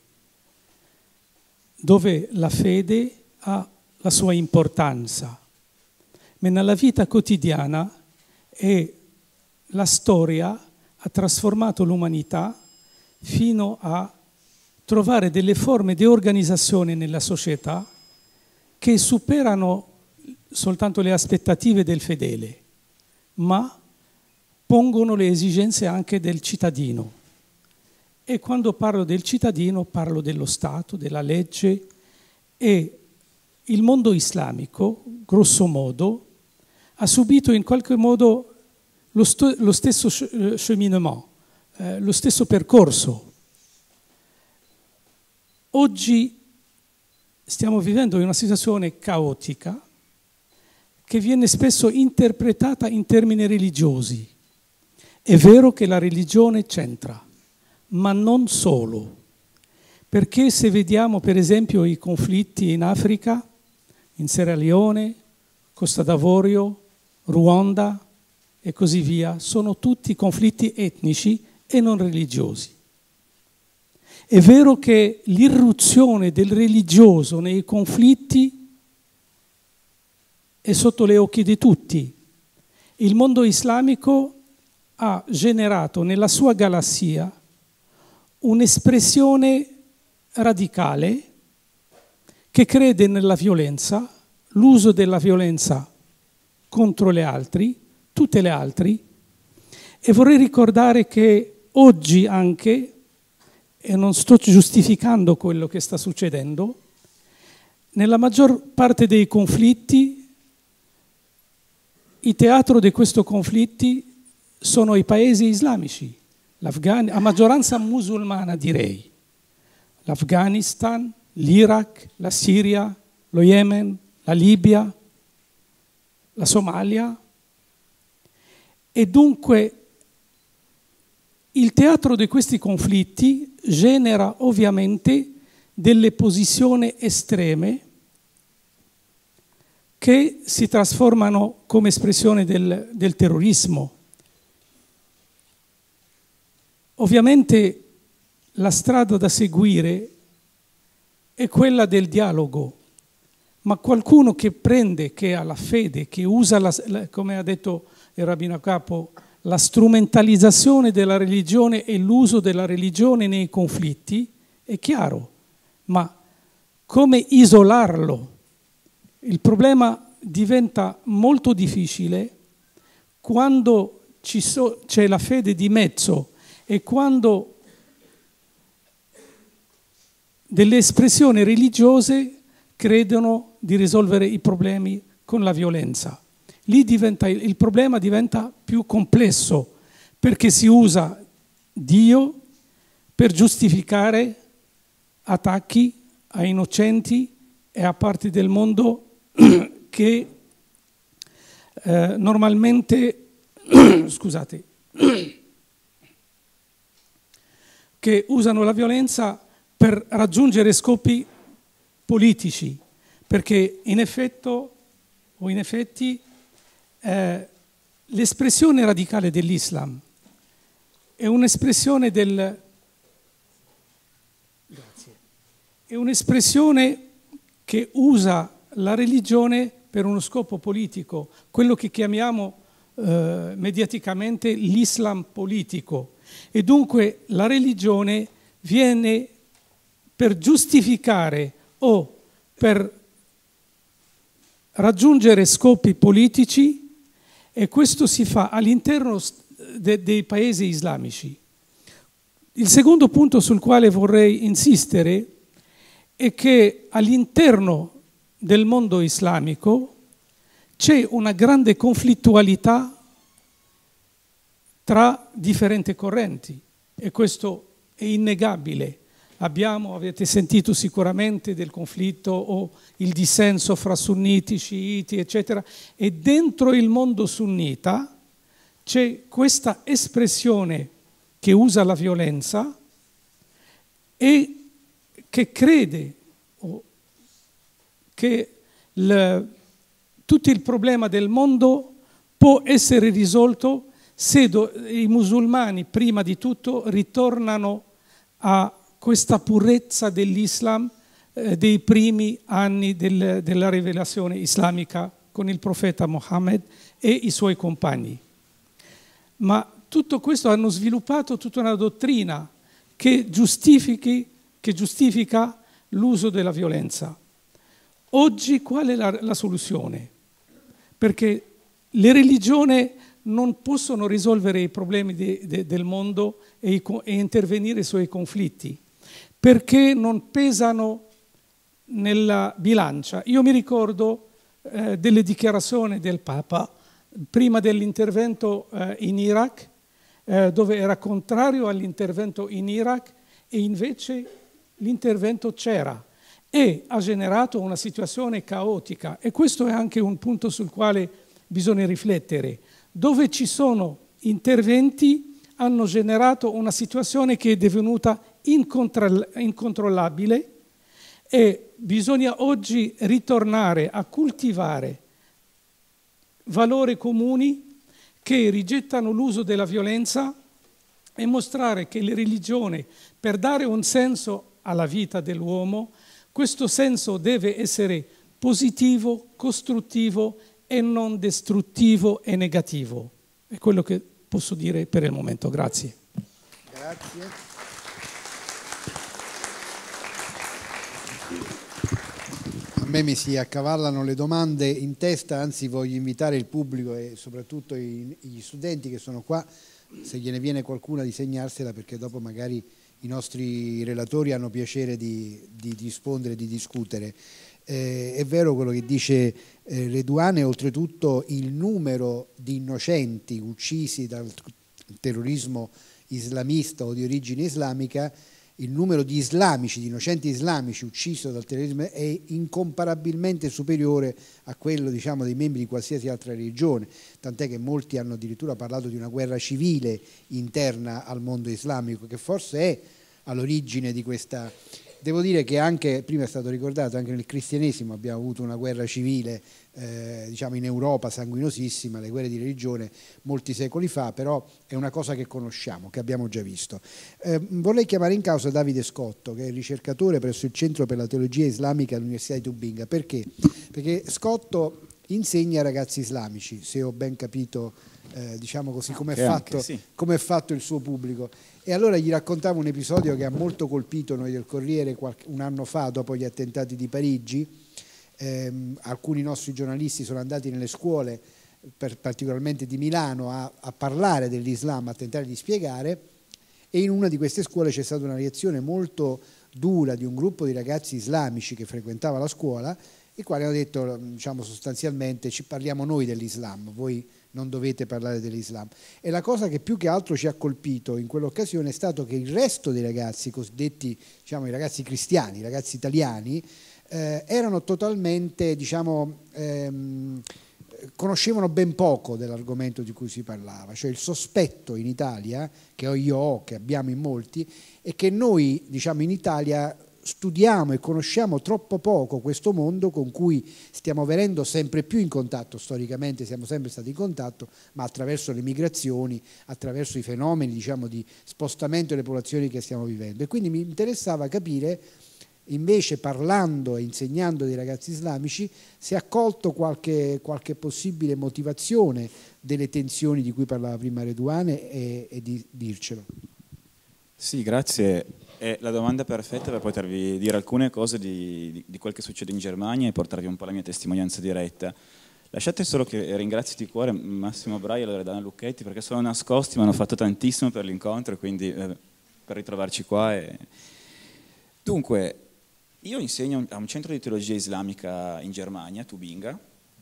dove la fede ha la sua importanza. Ma nella vita quotidiana è la storia ha trasformato l'umanità fino a trovare delle forme di organizzazione nella società che superano soltanto le aspettative del fedele, ma pongono le esigenze anche del cittadino. E quando parlo del cittadino parlo dello Stato, della legge, e il mondo islamico, grosso modo, ha subito in qualche modo lo, sto, lo stesso cheminement, eh, lo stesso percorso. Oggi stiamo vivendo in una situazione caotica che viene spesso interpretata in termini religiosi. È vero che la religione c'entra, ma non solo. Perché se vediamo per esempio i conflitti in Africa, in Sierra Leone, Costa d'Avorio, Ruanda e così via, sono tutti conflitti etnici e non religiosi. È vero che l'irruzione del religioso nei conflitti è sotto gli occhi di tutti. Il mondo islamico ha generato nella sua galassia un'espressione radicale che crede nella violenza, l'uso della violenza contro le altri, tutte le altri, e vorrei ricordare che oggi anche, e non sto giustificando quello che sta succedendo, nella maggior parte dei conflitti, il teatro di questi conflitti sono i paesi islamici, a maggioranza musulmana direi, l'Afghanistan, l'Iraq, la Siria, lo Yemen, la Libia, la Somalia, e dunque il teatro di questi conflitti genera ovviamente delle posizioni estreme che si trasformano come espressione del, del terrorismo. Ovviamente la strada da seguire è quella del dialogo, ma qualcuno che prende, che ha la fede, che usa, la, la, come ha detto il rabbino capo, la strumentalizzazione della religione e l'uso della religione nei conflitti, è chiaro, ma come isolarlo? Il problema diventa molto difficile quando ci so, c'è la fede di mezzo e quando delle espressioni religiose credono di risolvere i problemi con la violenza. Lì diventa, il problema diventa più complesso perché si usa Dio per giustificare attacchi a innocenti e a parti del mondo che eh, normalmente scusate che usano la violenza per raggiungere scopi politici, perché in effetto o in effetti eh, l'espressione radicale dell'Islam è un'espressione del grazie, è un'espressione che usa la religione per uno scopo politico, quello che chiamiamo eh, mediaticamente l'Islam politico. E dunque la religione viene per giustificare o per raggiungere scopi politici, e questo si fa all'interno de- dei paesi islamici. Il secondo punto sul quale vorrei insistere è che all'interno del mondo islamico c'è una grande conflittualità tra differenti correnti, e questo è innegabile. Abbiamo, avete sentito sicuramente del conflitto o il dissenso fra sunniti, sciiti, eccetera, e dentro il mondo sunnita c'è questa espressione che usa la violenza e che crede che il, tutto il problema del mondo può essere risolto se do, i musulmani prima di tutto ritornano a questa purezza dell'Islam eh, dei primi anni del, della rivelazione islamica con il profeta Mohammed e i suoi compagni. ma tutto questo hanno sviluppato tutta una dottrina che, giustifichi, che giustifica l'uso della violenza. Oggi qual è la, la soluzione? Perché le religioni non possono risolvere i problemi de, de, del mondo e, i, e intervenire sui conflitti, perché non pesano nella bilancia. Io mi ricordo eh, delle dichiarazioni del Papa prima dell'intervento eh, in Iraq, eh, dove era contrario all'intervento in Iraq e invece l'intervento c'era e ha generato una situazione caotica, e questo è anche un punto sul quale bisogna riflettere. Dove ci sono interventi hanno generato una situazione che è divenuta incontrollabile, e bisogna oggi ritornare a coltivare valori comuni che rigettano l'uso della violenza e mostrare che le religioni, per dare un senso alla vita dell'uomo, questo senso deve essere positivo, costruttivo e non distruttivo e negativo. È quello che posso dire per il momento. Grazie. Grazie. A me mi si accavallano le domande in testa, anzi voglio invitare il pubblico e soprattutto i, gli studenti che sono qua, se gliene viene qualcuna, di segnarsela, perché dopo magari i nostri relatori hanno piacere di, di rispondere, di discutere. Eh, è vero quello che dice eh, Redouane, oltretutto il numero di innocenti uccisi dal terrorismo islamista o di origine islamica, il numero di islamici, di innocenti islamici uccisi dal terrorismo è incomparabilmente superiore a quello, diciamo, dei membri di qualsiasi altra religione, tant'è che molti hanno addirittura parlato di una guerra civile interna al mondo islamico, che forse è all'origine di questa. Devo dire che anche, prima è stato ricordato, anche nel cristianesimo abbiamo avuto una guerra civile, eh, diciamo in Europa, sanguinosissima, le guerre di religione molti secoli fa, però è una cosa che conosciamo, che abbiamo già visto. Eh, vorrei chiamare in causa Davide Scotto, che è ricercatore presso il Centro per la Teologia Islamica all'Università di Tubinga. Perché? Perché Scotto insegna ai ragazzi islamici, se ho ben capito, eh, diciamo così, come è fatto, sì. come è fatto il suo pubblico. E allora gli raccontavo un episodio che ha molto colpito noi del Corriere qualche, un anno fa, dopo gli attentati di Parigi. Eh, alcuni nostri giornalisti sono andati nelle scuole, per, particolarmente di Milano, a, a parlare dell'Islam, a tentare di spiegare, e in una di queste scuole c'è stata una reazione molto dura di un gruppo di ragazzi islamici che frequentava la scuola, i quali hanno detto, diciamo, sostanzialmente: ci parliamo noi dell'Islam, voi non dovete parlare dell'Islam. E la cosa che più che altro ci ha colpito in quell'occasione è stato che il resto dei ragazzi, cosiddetti, diciamo, i ragazzi cristiani, i ragazzi italiani, eh, erano totalmente, diciamo, ehm, conoscevano ben poco dell'argomento di cui si parlava. Cioè il sospetto in Italia, che io ho, che abbiamo in molti, è che noi, diciamo, in Italia studiamo e conosciamo troppo poco questo mondo con cui stiamo venendo sempre più in contatto. Storicamente siamo sempre stati in contatto, ma attraverso le migrazioni, attraverso i fenomeni, diciamo, di spostamento delle popolazioni che stiamo vivendo. E quindi mi interessava capire, invece, parlando e insegnando dei ragazzi islamici, se ha colto qualche, qualche possibile motivazione delle tensioni di cui parlava prima Redouane, e, e di dircelo. Sì, grazie. È la domanda perfetta per potervi dire alcune cose di, di, di quel che succede in Germania e portarvi un po' la mia testimonianza diretta. Lasciate solo che ringrazio di cuore Massimo Braia e Loredana Lucchetti, perché sono nascosti, mi hanno fatto tantissimo per l'incontro, quindi eh, per ritrovarci qua. E... Dunque, io insegno a un centro di teologia islamica in Germania, Tubinga,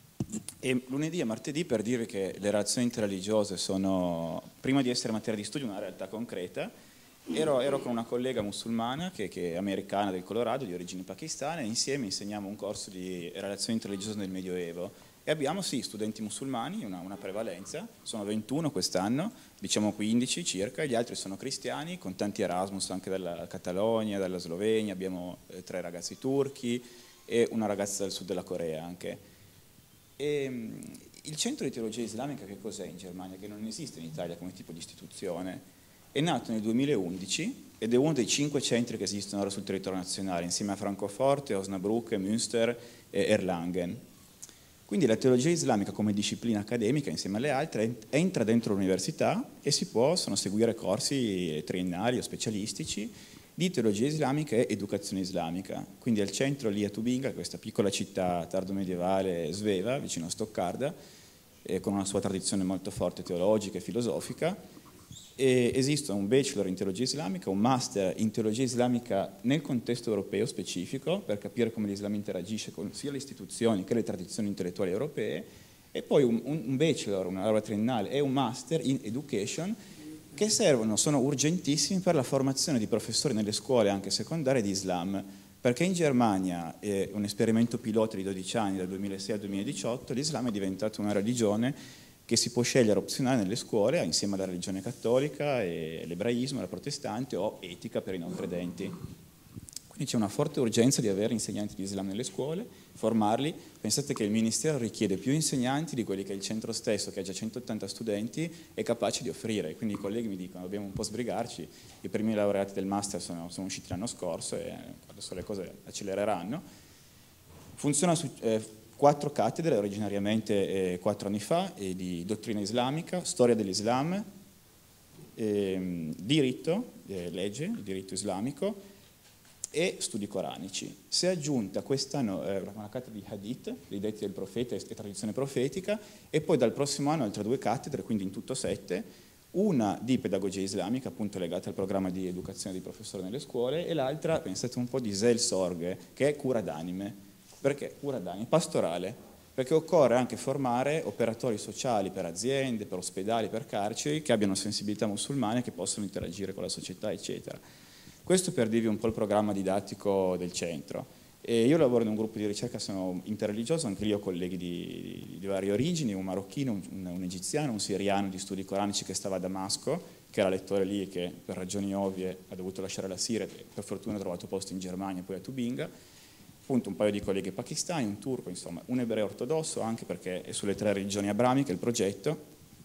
e lunedì e martedì, per dire che le relazioni interreligiose sono, prima di essere materia di studio, una realtà concreta. Ero, ero con una collega musulmana che, che è americana del Colorado, di origini pakistane, e insieme insegniamo un corso di relazioni interreligiose nel Medioevo. E abbiamo, sì, studenti musulmani, una, una prevalenza, sono ventuno quest'anno, diciamo quindici circa, e gli altri sono cristiani, con tanti Erasmus anche dalla Catalogna, dalla Slovenia, abbiamo eh, tre ragazzi turchi e una ragazza del sud della Corea anche. E, mh, il centro di teologia islamica che cos'è in Germania? Che non esiste in Italia come tipo di istituzione. È nato nel duemilaundici ed è uno dei cinque centri che esistono ora sul territorio nazionale, insieme a Francoforte, Osnabrück, Münster e Erlangen. Quindi la teologia islamica come disciplina accademica, insieme alle altre, entra dentro l'università e si possono seguire corsi triennali o specialistici di teologia islamica e educazione islamica. Quindi al centro lì a Tubinga, questa piccola città tardomedievale sveva, vicino a Stoccarda, eh, con una sua tradizione molto forte teologica e filosofica, e esiste un bachelor in teologia islamica, un master in teologia islamica nel contesto europeo specifico, per capire come l'Islam interagisce con sia le istituzioni che le tradizioni intellettuali europee, e poi un, un bachelor, una laurea triennale e un master in education, che servono, sono urgentissimi per la formazione di professori nelle scuole anche secondarie di Islam, perché in Germania, è un esperimento pilota di dodici anni, dal duemilasei al duemiladiciotto, l'Islam è diventato una religione che si può scegliere opzionale nelle scuole insieme alla religione cattolica, e l'ebraismo, la protestante o etica per i non credenti. Quindi c'è una forte urgenza di avere insegnanti di Islam nelle scuole, formarli. Pensate che il Ministero richiede più insegnanti di quelli che il centro stesso, che ha già centottanta studenti, è capace di offrire. Quindi i colleghi mi dicono dobbiamo un po' sbrigarci, i primi laureati del master sono, sono usciti l'anno scorso e adesso le cose accelereranno. Funziona su... Eh, quattro cattedre, originariamente eh, quattro anni fa, eh, di dottrina islamica, storia dell'Islam, eh, diritto, eh, legge, il diritto islamico e studi coranici. Si è aggiunta quest'anno eh, una cattedra di hadith, dei detti del profeta e tradizione profetica, e poi dal prossimo anno altre due cattedre, quindi in tutto sette, una di pedagogia islamica, appunto legata al programma di educazione dei professori nelle scuole, e l'altra, pensate un po', di Seelsorge, che è cura d'anime. Perché cura d'anime, pastorale, perché occorre anche formare operatori sociali per aziende, per ospedali, per carceri, che abbiano sensibilità musulmane, che possono interagire con la società, eccetera. Questo per dirvi un po' il programma didattico del centro. E io lavoro in un gruppo di ricerca, sono interreligioso, anche lì ho colleghi di, di, di varie origini, un marocchino, un, un egiziano, un siriano di studi coranici che stava a Damasco, che era lettore lì e che per ragioni ovvie ha dovuto lasciare la Siria, per fortuna ha trovato posto in Germania e poi a Tubinga. Appunto un paio di colleghi pakistani, un turco, insomma, un ebreo ortodosso, anche perché è sulle tre religioni abramiche il progetto.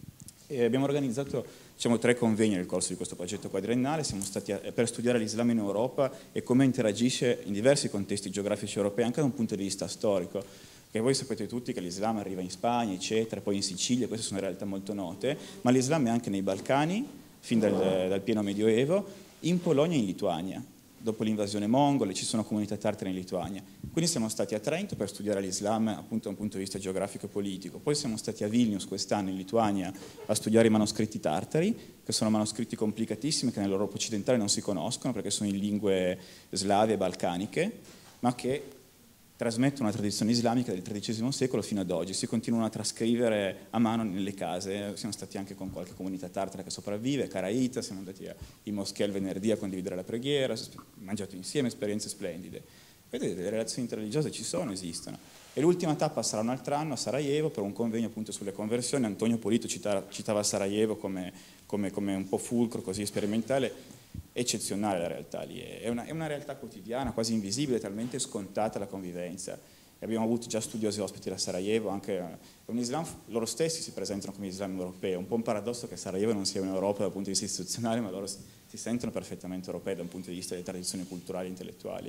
E abbiamo organizzato, diciamo, tre convegni nel corso di questo progetto quadriennale. Siamo stati a, per studiare l'Islam in Europa e come interagisce in diversi contesti geografici europei, anche da un punto di vista storico. Che voi sapete tutti che l'Islam arriva in Spagna, eccetera, poi in Sicilia, queste sono realtà molto note, ma l'Islam è anche nei Balcani, fin dal, dal pieno Medioevo, in Polonia e in Lituania. Dopo l'invasione mongole ci sono comunità tartare in Lituania. Quindi siamo stati a Trento per studiare l'Islam appunto da un punto di vista geografico e politico. Poi siamo stati a Vilnius quest'anno in Lituania a studiare i manoscritti tartari, che sono manoscritti complicatissimi che nell'Europa occidentale non si conoscono perché sono in lingue slave e balcaniche, ma che trasmettono una tradizione islamica del tredicesimo secolo fino ad oggi. Si continuano a trascrivere a mano nelle case. Siamo stati anche con qualche comunità tartara che sopravvive, Karaita, siamo andati in moschea il venerdì a condividere la preghiera, mangiato insieme, esperienze splendide. Vedete, le relazioni interreligiose ci sono, esistono. E l'ultima tappa sarà un altro anno a Sarajevo per un convegno appunto sulle conversioni. Antonio Polito citava, citava Sarajevo come, come, come un po' fulcro così sperimentale. Eccezionale la realtà lì, è una, è una realtà quotidiana, quasi invisibile, talmente scontata la convivenza. E abbiamo avuto già studiosi ospiti da Sarajevo, anche un Islam, loro stessi si presentano come Islam europeo, è un po' un paradosso che Sarajevo non sia in Europa dal punto di vista istituzionale, ma loro si, si sentono perfettamente europei dal punto di vista delle tradizioni culturali e intellettuali.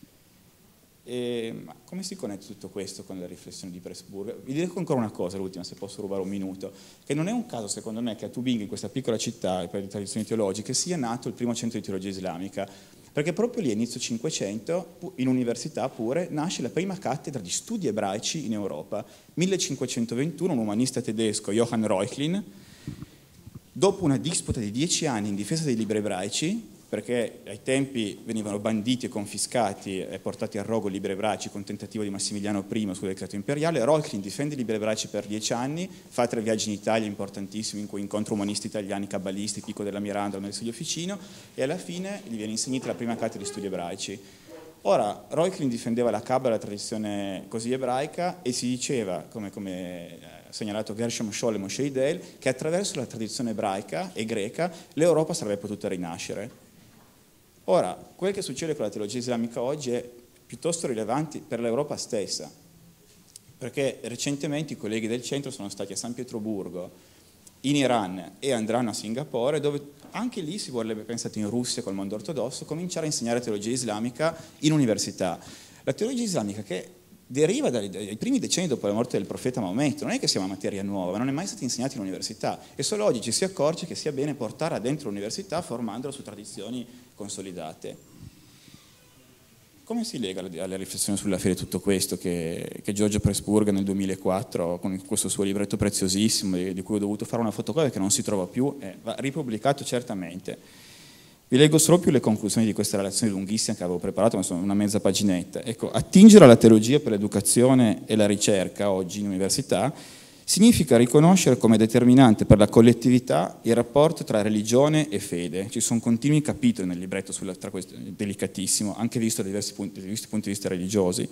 E, ma come si connette tutto questo con la riflessione di Pressburger? Vi dico ancora una cosa, l'ultima, se posso rubare un minuto, che non è un caso secondo me che a Tubinga, in questa piccola città per le tradizioni teologiche, sia nato il primo centro di teologia islamica, perché proprio lì a inizio Cinquecento, in università pure, nasce la prima cattedra di studi ebraici in Europa. millecinquecentoventuno un umanista tedesco, Johann Reuchlin, dopo una disputa di dieci anni in difesa dei libri ebraici, perché ai tempi venivano banditi e confiscati e portati a rogo libri ebraici con tentativo di Massimiliano primo sul decreto imperiale. Reuchlin difende i libri ebraici per dieci anni, fa tre viaggi in Italia importantissimi in cui incontra umanisti italiani, cabalisti, Pico della Mirandola, Melissa di Officino, e alla fine gli viene insegnata la prima cattedra di studi ebraici. Ora, Reuchlin difendeva la Kabbalah, la tradizione così ebraica, e si diceva, come, come segnalato Gershom Scholl e Moshe Idel, che attraverso la tradizione ebraica e greca l'Europa sarebbe potuta rinascere. Ora, quel che succede con la teologia islamica oggi è piuttosto rilevante per l'Europa stessa, perché recentemente i colleghi del centro sono stati a San Pietroburgo, in Iran, e andranno a Singapore, dove anche lì si vorrebbe, pensate in Russia col mondo ortodosso, cominciare a insegnare teologia islamica in università. La teologia islamica che deriva dai, dai primi decenni dopo la morte del profeta Maometto. Non è che sia una materia nuova, ma non è mai stata insegnata in università, e solo oggi ci si accorge che sia bene portarla dentro l'università formandola su tradizioni consolidate. Come si lega alla riflessione sulla fede tutto questo che, che Giorgio Pressburger nel duemilaquattro, con questo suo libretto preziosissimo di, di cui ho dovuto fare una fotocopia che non si trova più, eh, va ripubblicato certamente. Vi leggo solo più le conclusioni di questa relazione lunghissima che avevo preparato, ma sono una mezza paginetta. Ecco, attingere alla teologia per l'educazione e la ricerca oggi in università significa riconoscere come determinante per la collettività il rapporto tra religione e fede. Ci sono continui capitoli nel libretto sulla, tra questo, delicatissimo, anche visto da diversi punti, diversi punti di vista religiosi.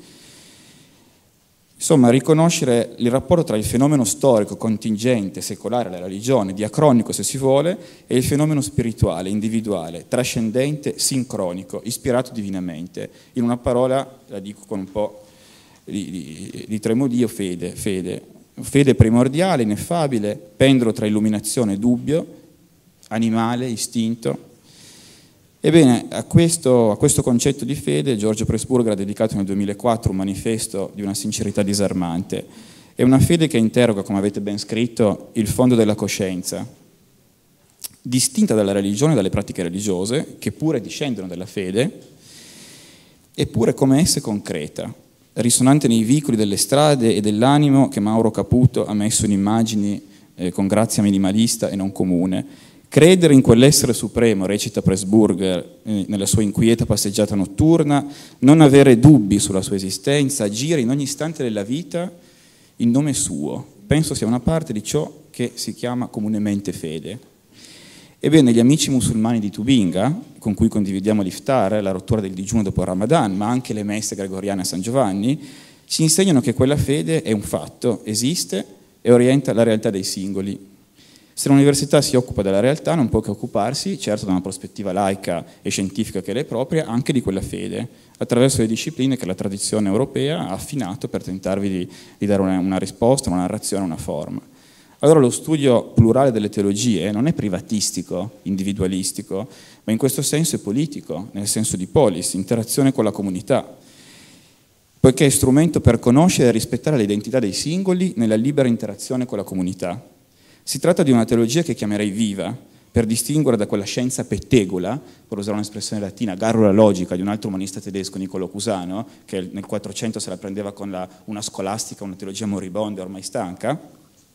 Insomma, riconoscere il rapporto tra il fenomeno storico, contingente, secolare, la religione, diacronico se si vuole, e il fenomeno spirituale, individuale, trascendente, sincronico, ispirato divinamente. In una parola, la dico con un po' di, di, di tremodio, fede, fede. Fede primordiale, ineffabile, pendolo tra illuminazione e dubbio, animale, istinto. Ebbene, a questo, a questo concetto di fede Giorgio Pressburger ha dedicato nel duemilaquattro un manifesto di una sincerità disarmante. È una fede che interroga, come avete ben scritto, il fondo della coscienza, distinta dalla religione e dalle pratiche religiose, che pure discendono dalla fede, eppure come essa è concreta, risonante nei vicoli delle strade e dell'animo che Mauro Caputo ha messo in immagini eh, con grazia minimalista e non comune. Credere in quell'essere supremo, recita Pressburger eh, nella sua inquieta passeggiata notturna, non avere dubbi sulla sua esistenza, agire in ogni istante della vita in nome suo. Penso sia una parte di ciò che si chiama comunemente fede. Ebbene, gli amici musulmani di Tubinga, con cui condividiamo l'iftar, la rottura del digiuno dopo il Ramadan, ma anche le messe gregoriane a San Giovanni, ci insegnano che quella fede è un fatto, esiste e orienta la realtà dei singoli. Se l'università si occupa della realtà, non può che occuparsi, certo da una prospettiva laica e scientifica che le è propria, anche di quella fede, attraverso le discipline che la tradizione europea ha affinato per tentarvi di, di dare una, una risposta, una narrazione, una forma. Allora lo studio plurale delle teologie non è privatistico, individualistico, ma in questo senso è politico, nel senso di polis, interazione con la comunità, poiché è strumento per conoscere e rispettare l'identità dei singoli nella libera interazione con la comunità. Si tratta di una teologia che chiamerei viva, per distinguere da quella scienza pettegola, per usare un'espressione latina, garrula logica di un altro umanista tedesco, Niccolò Cusano, che nel quattrocento se la prendeva con la, una scolastica, una teologia moribonda ormai stanca.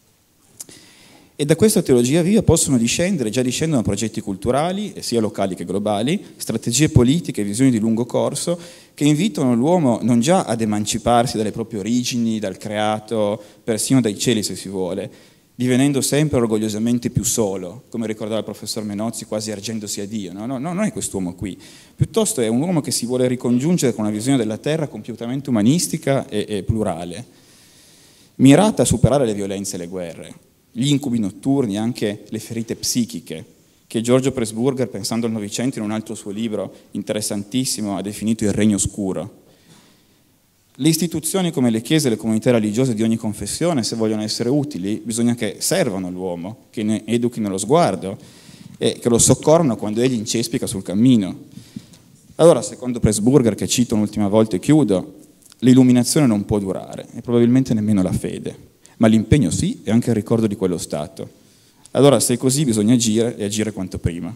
E da questa teologia viva possono discendere, già discendono progetti culturali, sia locali che globali, strategie politiche, visioni di lungo corso, che invitano l'uomo non già ad emanciparsi dalle proprie origini, dal creato, persino dai cieli se si vuole, divenendo sempre orgogliosamente più solo, come ricordava il professor Menozzi, quasi ergendosi a Dio. No, no, no, non è quest'uomo qui. Piuttosto è un uomo che si vuole ricongiungere con una visione della terra compiutamente umanistica e, e plurale, mirata a superare le violenze e le guerre, gli incubi notturni, anche le ferite psichiche, che Giorgio Pressburger, pensando al Novecento, in un altro suo libro interessantissimo, ha definito il regno oscuro. Le istituzioni come le chiese e le comunità religiose di ogni confessione, se vogliono essere utili, bisogna che servano l'uomo, che ne educhino lo sguardo e che lo soccorrano quando egli incespica sul cammino. Allora, secondo Pressburger, che cito un'ultima volta e chiudo, l'illuminazione non può durare, e probabilmente nemmeno la fede. Ma l'impegno sì, e anche il ricordo di quello stato. Allora, se è così, bisogna agire, e agire quanto prima.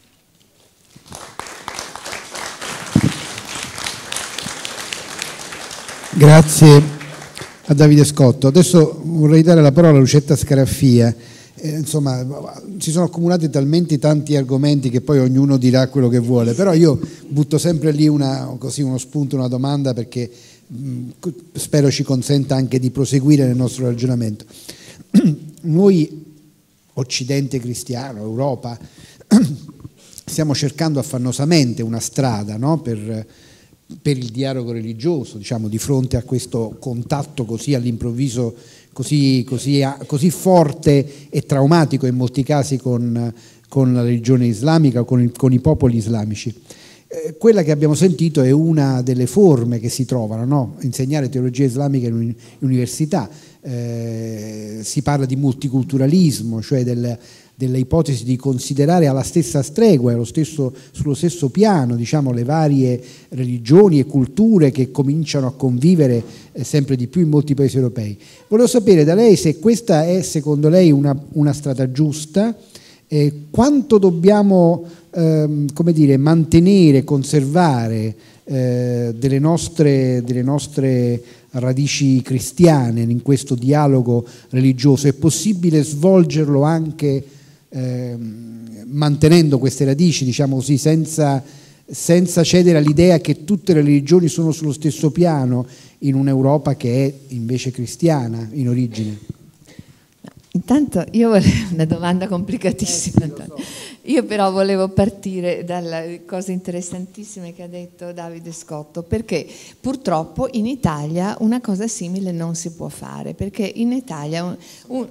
Grazie a Davide Scotto. Adesso vorrei dare la parola a Lucetta Scaraffia. Eh, insomma, si sono accumulati talmente tanti argomenti che poi ognuno dirà quello che vuole, però io butto sempre lì una, così uno spunto, una domanda, perché spero ci consenta anche di proseguire nel nostro ragionamento. Noi, Occidente cristiano, Europa, stiamo cercando affannosamente una strada, no? per, per il dialogo religioso, diciamo, di fronte a questo contatto così all'improvviso, così, così, così forte e traumatico in molti casi con, con la religione islamica o con, il, con i popoli islamici. Eh, quella che abbiamo sentito è una delle forme che si trovano, no? Insegnare teologia islamica in, in università. Eh, si parla di multiculturalismo, cioè del, delle ipotesi di considerare alla stessa stregua e allo stesso, sullo stesso piano, diciamo, le varie religioni e culture che cominciano a convivere eh, sempre di più in molti paesi europei. Volevo sapere da lei se questa è secondo lei una, una strada giusta, eh, quanto dobbiamo ehm, come dire, mantenere, conservare eh, delle nostre, delle nostre radici cristiane in questo dialogo religioso. È possibile svolgerlo anche eh, mantenendo queste radici, diciamo così, senza, senza cedere all'idea che tutte le religioni sono sullo stesso piano in un'Europa che è invece cristiana in origine? Intanto io volevo una domanda complicatissima. Eh, sì, so. Io però volevo partire dalle cose interessantissime che ha detto Davide Scotto, perché purtroppo in Italia una cosa simile non si può fare, perché in Italia un, un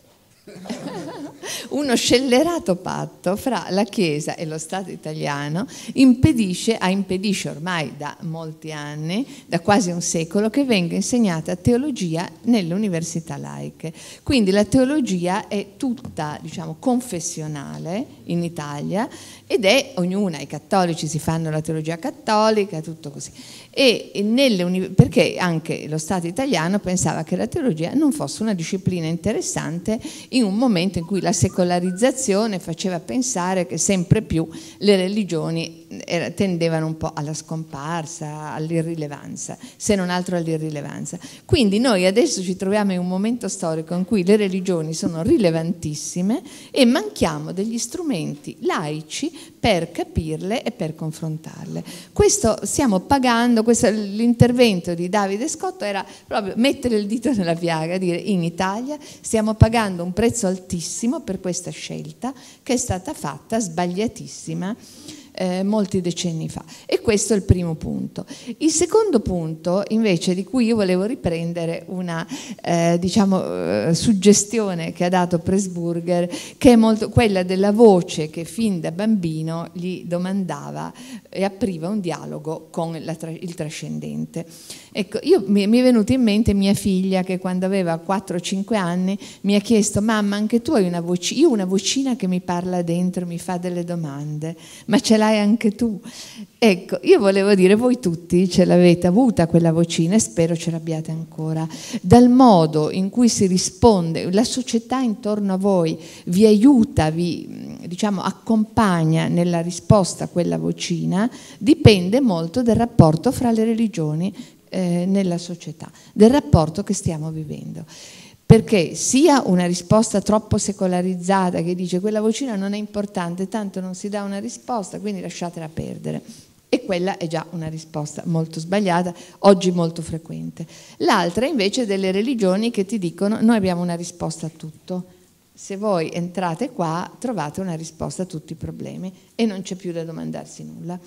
uno scellerato patto fra la Chiesa e lo Stato italiano impedisce, impedisce ormai da molti anni, da quasi un secolo, che venga insegnata teologia nelle università laiche. Quindi la teologia è tutta, diciamo, confessionale in Italia, ed è ognuna, i cattolici si fanno la teologia cattolica, tutto così. E nelle, perché anche lo Stato italiano pensava che la teologia non fosse una disciplina interessante in un momento in cui la secolarizzazione faceva pensare che sempre più le religioni tendevano un po' alla scomparsa, all'irrilevanza, se non altro all'irrilevanza. Quindi noi adesso ci troviamo in un momento storico in cui le religioni sono rilevantissime e manchiamo degli strumenti laici per capirle e per confrontarle. Questo stiamo pagando, questo, l'intervento di Davide Scotto era proprio mettere il dito nella piaga, dire: in Italia stiamo pagando un prezzo altissimo per questa scelta che è stata fatta sbagliatissima Eh, molti decenni fa. E questo è il primo punto. Il secondo punto, invece, di cui io volevo riprendere una eh, diciamo, eh, suggestione che ha dato Pressburger, che è molto quella della voce che fin da bambino gli domandava e apriva un dialogo con la, il trascendente. Ecco, io, mi, mi è venuta in mente mia figlia che quando aveva quattro cinque anni mi ha chiesto: mamma, anche tu hai una vocina? Io ho una vocina che mi parla dentro, mi fa delle domande, ma ce l'hai anche tu? Ecco, io volevo dire, voi tutti ce l'avete avuta quella vocina e spero ce l'abbiate ancora. Dal modo in cui si risponde, la società intorno a voi vi aiuta, vi, diciamo, accompagna nella risposta a quella vocina, dipende molto del rapporto fra le religioni eh, nella società, del rapporto che stiamo vivendo. Perché sia una risposta troppo secolarizzata che dice quella vocina non è importante, tanto non si dà una risposta, quindi lasciatela perdere. E quella è già una risposta molto sbagliata, oggi molto frequente. L'altra invece delle religioni che ti dicono: noi abbiamo una risposta a tutto. Se voi entrate qua trovate una risposta a tutti i problemi e non c'è più da domandarsi nulla.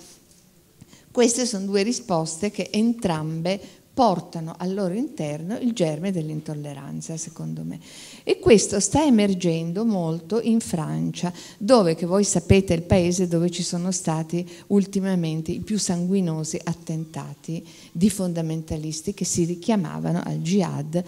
Queste sono due risposte che entrambe portano al loro interno il germe dell'intolleranza, secondo me. E questo sta emergendo molto in Francia, dove, che voi sapete, è il paese dove ci sono stati ultimamente i più sanguinosi attentati di fondamentalisti che si richiamavano al jihad,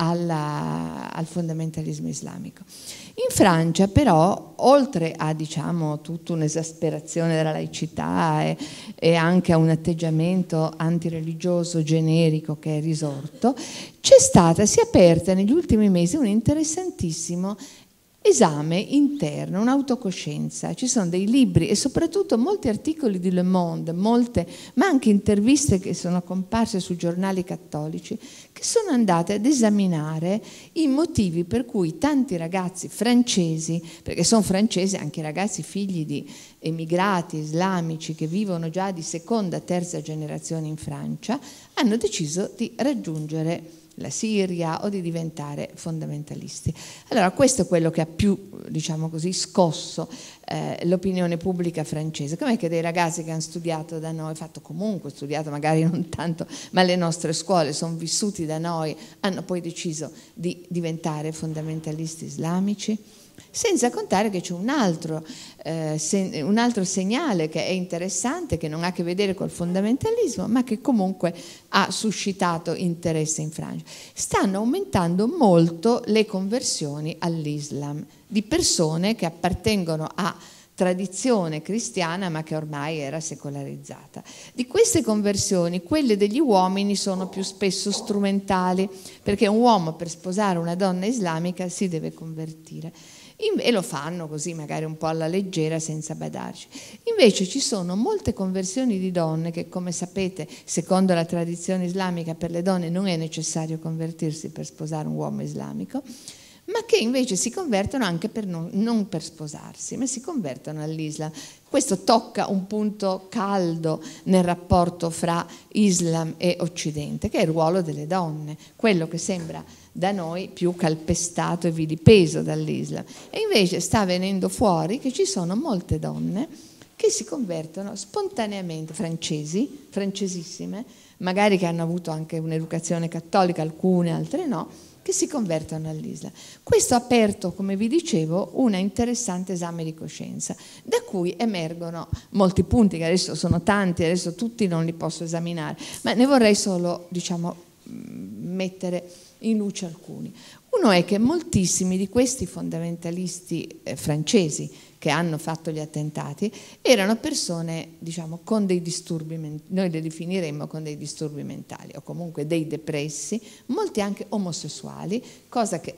alla, al fondamentalismo islamico. In Francia però, oltre a, diciamo, tutta un'esasperazione della laicità e, e anche a un atteggiamento antireligioso generico che è risorto, c'è stata, si è aperta negli ultimi mesi un interessantissimo esame interno, un'autocoscienza. Ci sono dei libri e soprattutto molti articoli di Le Monde, molte, ma anche interviste che sono comparse su giornali cattolici, che sono andate ad esaminare i motivi per cui tanti ragazzi francesi, perché sono francesi anche i ragazzi figli di emigrati islamici che vivono già di seconda, terza generazione in Francia, hanno deciso di raggiungere la Siria o di diventare fondamentalisti. Allora questo è quello che ha più, diciamo così, scosso eh, l'opinione pubblica francese. Com'è che dei ragazzi che hanno studiato da noi, fatto comunque, studiato magari non tanto, ma alle nostre scuole, sono vissuti da noi, hanno poi deciso di diventare fondamentalisti islamici? Senza contare che c'è un altro, eh, se, un altro segnale che è interessante, che non ha a che vedere col fondamentalismo, ma che comunque ha suscitato interesse in Francia. Stanno aumentando molto le conversioni all'Islam di persone che appartengono a tradizione cristiana ma che ormai era secolarizzata. Di queste conversioni, quelle degli uomini sono più spesso strumentali, perché un uomo per sposare una donna islamica si deve convertire. E lo fanno così magari un po' alla leggera senza badarci. Invece ci sono molte conversioni di donne che, come sapete, secondo la tradizione islamica per le donne non è necessario convertirsi per sposare un uomo islamico, ma che invece si convertono anche per non, non per sposarsi, ma si convertono all'Islam. Questo tocca un punto caldo nel rapporto fra Islam e Occidente, che è il ruolo delle donne, quello che sembra da noi più calpestato e vilipeso dall'Islam. E invece sta venendo fuori che ci sono molte donne che si convertono spontaneamente, francesi, francesissime, magari che hanno avuto anche un'educazione cattolica, alcune, altre no, che si convertono all'Islam. Questo ha aperto, come vi dicevo, un interessante esame di coscienza, da cui emergono molti punti, che adesso sono tanti, adesso tutti non li posso esaminare, ma ne vorrei solo, diciamo, mettere in luce alcuni. Uno è che moltissimi di questi fondamentalisti eh, francesi che hanno fatto gli attentati erano persone, diciamo, con dei disturbi, noi le definiremmo con dei disturbi mentali, o comunque dei depressi, molti anche omosessuali, cosa che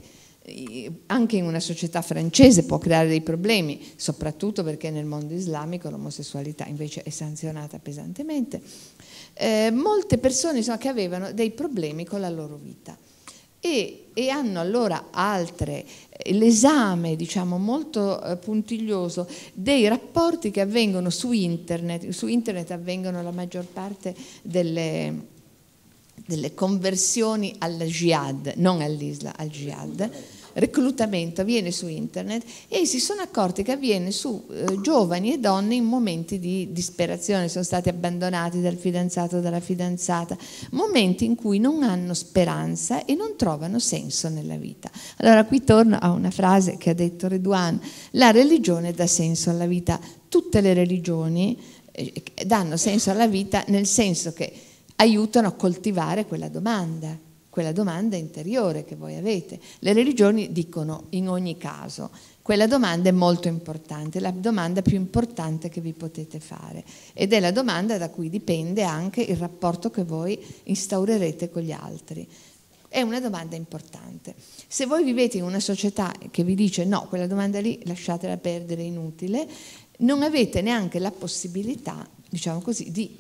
anche in una società francese può creare dei problemi, soprattutto perché nel mondo islamico l'omosessualità invece è sanzionata pesantemente. Eh, molte persone, insomma, che avevano dei problemi con la loro vita. E, e hanno allora altre, l'esame, diciamo, molto eh, puntiglioso dei rapporti che avvengono su internet. Su internet avvengono la maggior parte delle, delle conversioni alla jihad, non all'Islam, al jihad. Reclutamento avviene su internet e si sono accorti che avviene su eh, giovani e donne in momenti di disperazione, sono stati abbandonati dal fidanzato o dalla fidanzata, momenti in cui non hanno speranza e non trovano senso nella vita. Allora qui torno a una frase che ha detto Redouane: la religione dà senso alla vita. Tutte le religioni eh, danno senso alla vita, nel senso che aiutano a coltivare quella domanda, quella domanda interiore che voi avete. Le religioni dicono in ogni caso, quella domanda è molto importante, la domanda più importante che vi potete fare, ed è la domanda da cui dipende anche il rapporto che voi instaurerete con gli altri. È una domanda importante. Se voi vivete in una società che vi dice no, quella domanda lì lasciatela perdere, è inutile, non avete neanche la possibilità, diciamo così, di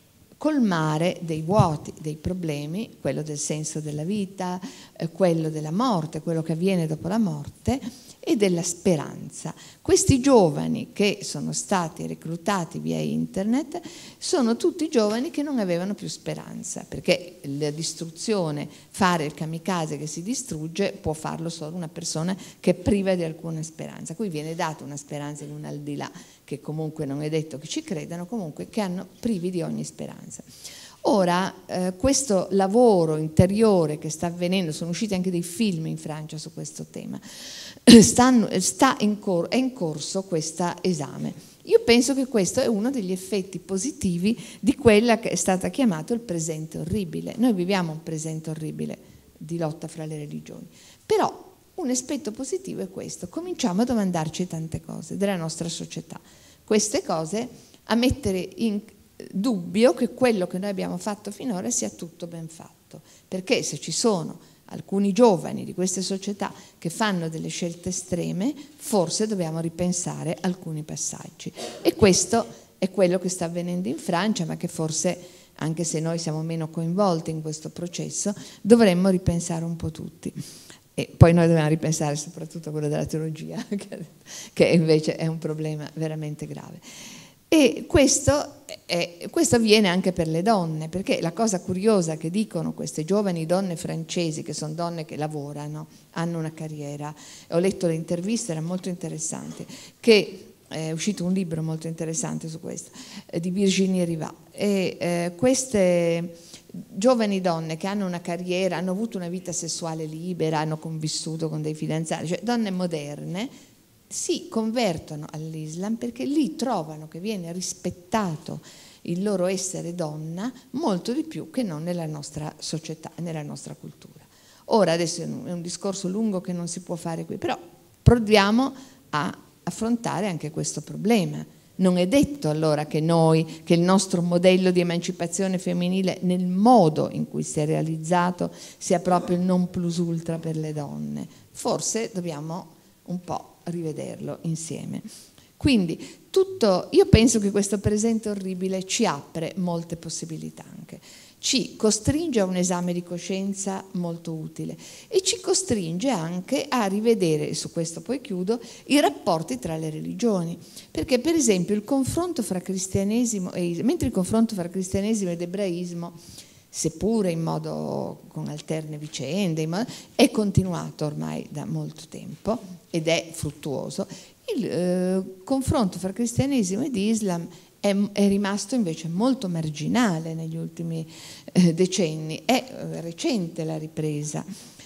colmare dei vuoti, dei problemi, quello del senso della vita, eh, quello della morte, quello che avviene dopo la morte, e della speranza. Questi giovani che sono stati reclutati via internet sono tutti giovani che non avevano più speranza, perché la distruzione, fare il kamikaze che si distrugge, può farlo solo una persona che è priva di alcuna speranza. Qui viene data una speranza in un al di là, che comunque non è detto che ci credano, comunque che hanno privi di ogni speranza. Ora, eh, questo lavoro interiore che sta avvenendo, sono usciti anche dei film in Francia su questo tema, stanno, sta in cor- è in corso questo esame. Io penso che questo è uno degli effetti positivi di quella che è stata chiamata il presente orribile. Noi viviamo un presente orribile di lotta fra le religioni, però un aspetto positivo è questo: cominciamo a domandarci tante cose della nostra società, queste cose a mettere in dubbio che quello che noi abbiamo fatto finora sia tutto ben fatto, perché se ci sono alcuni giovani di queste società che fanno delle scelte estreme, forse dobbiamo ripensare alcuni passaggi, e questo è quello che sta avvenendo in Francia, ma che forse, anche se noi siamo meno coinvolti in questo processo, dovremmo ripensare un po' tutti. E poi noi dobbiamo ripensare soprattutto quello della teologia, che invece è un problema veramente grave. E questo, è, questo avviene anche per le donne, perché la cosa curiosa che dicono queste giovani donne francesi, che sono donne che lavorano, hanno una carriera, ho letto le interviste, erano molto interessanti, che è uscito un libro molto interessante su questo, eh, di Virginie Rivat, e eh, queste giovani donne che hanno una carriera, hanno avuto una vita sessuale libera, hanno convissuto con dei fidanzati, cioè donne moderne, si convertono all'Islam perché lì trovano che viene rispettato il loro essere donna molto di più che non nella nostra società, nella nostra cultura. Ora adesso è un discorso lungo che non si può fare qui, però proviamo a affrontare anche questo problema. Non è detto allora che noi, che il nostro modello di emancipazione femminile nel modo in cui si è realizzato sia proprio il non plus ultra per le donne. Forse dobbiamo un po' rivederlo insieme. Quindi tutto, io penso che questo presente orribile ci apre molte possibilità anche. Ci costringe a un esame di coscienza molto utile e ci costringe anche a rivedere, e su questo poi chiudo, i rapporti tra le religioni. Perché per esempio il confronto fra cristianesimo e mentre il confronto fra cristianesimo ed ebraismo, seppure in modo con alterne vicende, è continuato ormai da molto tempo ed è fruttuoso, il eh, confronto fra cristianesimo ed Islam È, è rimasto invece molto marginale negli ultimi eh, decenni. È eh, recente la ripresa,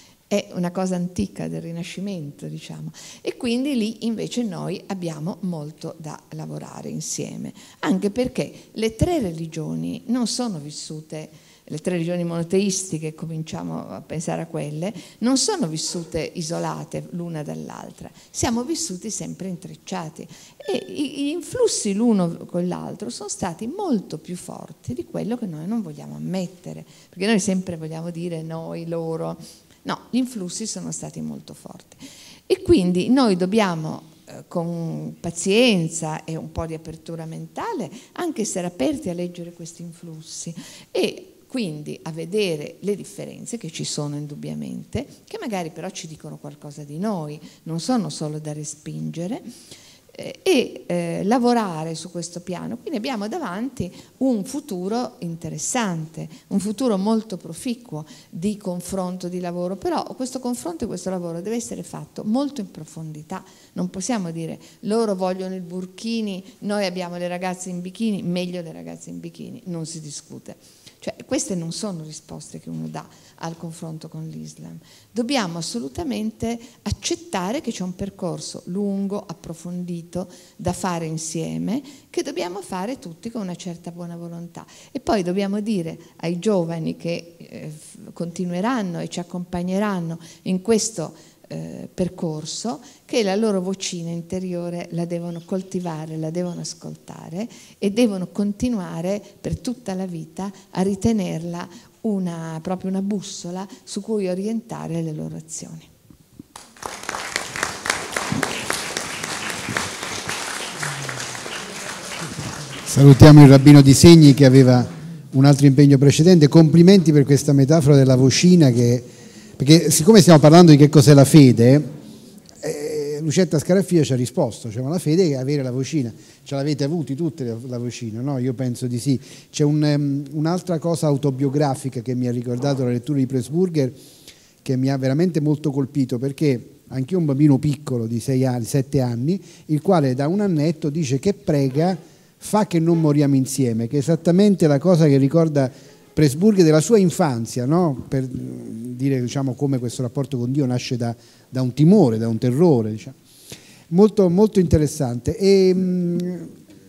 è una cosa antica del Rinascimento, diciamo, e quindi lì invece noi abbiamo molto da lavorare insieme, anche perché le tre religioni non sono vissute, le tre religioni monoteistiche, cominciamo a pensare a quelle, non sono vissute isolate l'una dall'altra, siamo vissuti sempre intrecciati e gli influssi l'uno con l'altro sono stati molto più forti di quello che noi non vogliamo ammettere, perché noi sempre vogliamo dire noi, loro, no, gli influssi sono stati molto forti e quindi noi dobbiamo eh, con pazienza e un po' di apertura mentale anche essere aperti a leggere questi influssi e quindi a vedere le differenze che ci sono indubbiamente, che magari però ci dicono qualcosa di noi, non sono solo da respingere, eh, e eh, lavorare su questo piano. Quindi abbiamo davanti un futuro interessante, un futuro molto proficuo di confronto, di lavoro, però questo confronto e questo lavoro deve essere fatto molto in profondità. Non possiamo dire loro vogliono il burkini, noi abbiamo le ragazze in bikini, meglio le ragazze in bikini, non si discute. Cioè, queste non sono risposte che uno dà al confronto con l'Islam. Dobbiamo assolutamente accettare che c'è un percorso lungo, approfondito, da fare insieme, che dobbiamo fare tutti con una certa buona volontà. E poi dobbiamo dire ai giovani che eh, continueranno e ci accompagneranno in questo Eh, percorso, che la loro vocina interiore la devono coltivare, la devono ascoltare e devono continuare per tutta la vita a ritenerla una, proprio una bussola su cui orientare le loro azioni. Salutiamo il rabbino Di Segni che aveva un altro impegno precedente. Complimenti per questa metafora della vocina che perché siccome stiamo parlando di che cos'è la fede, eh, Lucetta Scarafia ci ha risposto, cioè, ma la fede è avere la vocina, ce l'avete avuti tutte la, la vocina, no? Io penso di sì. C'è un, um, un'altra cosa autobiografica che mi ha ricordato la lettura di Pressburger che mi ha veramente molto colpito, perché anch'io un bambino piccolo di sei anni, sette anni, il quale da un annetto dice che prega, fa che non moriamo insieme, che è esattamente la cosa che ricorda Pressburger della sua infanzia, no? Per dire, diciamo, come questo rapporto con Dio nasce da, da un timore, da un terrore, diciamo. Molto, molto interessante. E, mh,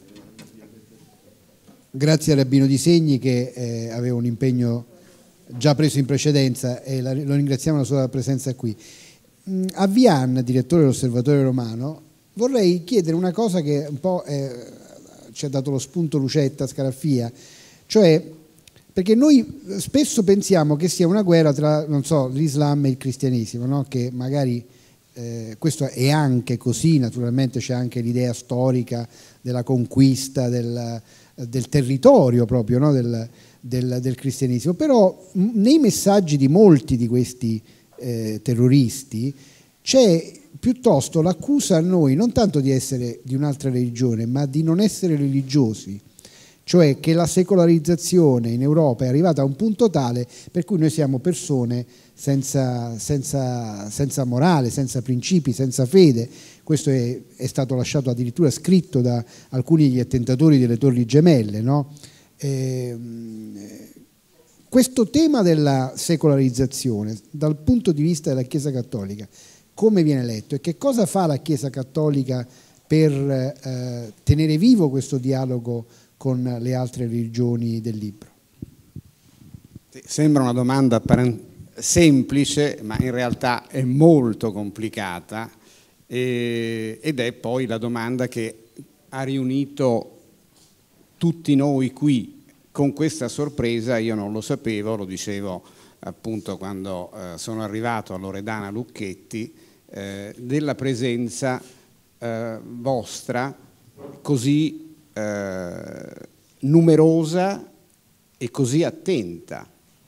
grazie al rabbino Di Segni che eh, aveva un impegno già preso in precedenza e la, lo ringraziamo per la sua presenza qui. Mh, a Vian, direttore dell'Osservatorio Romano, vorrei chiedere una cosa che un po' eh, ci ha dato lo spunto Lucetta Scarafia, cioè perché noi spesso pensiamo che sia una guerra tra, non so, l'Islam e il cristianesimo, no? Che magari eh, questo è anche così, naturalmente c'è anche l'idea storica della conquista del, del territorio proprio, no? del, del, del cristianesimo, però nei messaggi di molti di questi eh, terroristi c'è piuttosto l'accusa a noi non tanto di essere di un'altra religione, ma di non essere religiosi. Cioè che la secolarizzazione in Europa è arrivata a un punto tale per cui noi siamo persone senza, senza, senza morale, senza principi, senza fede. Questo è, è stato lasciato addirittura scritto da alcuni degli attentatori delle Torri Gemelle, no? E, questo tema della secolarizzazione, dal punto di vista della Chiesa Cattolica, come viene letto e che cosa fa la Chiesa Cattolica per eh, tenere vivo questo dialogo con le altre religioni del libro? Sembra una domanda semplice, ma in realtà è molto complicata, e, ed è poi la domanda che ha riunito tutti noi qui con questa sorpresa. Io non lo sapevo, lo dicevo appunto quando eh, sono arrivato a Loredana Lucchetti, eh, della presenza eh, vostra così eh, numerosa e così attenta.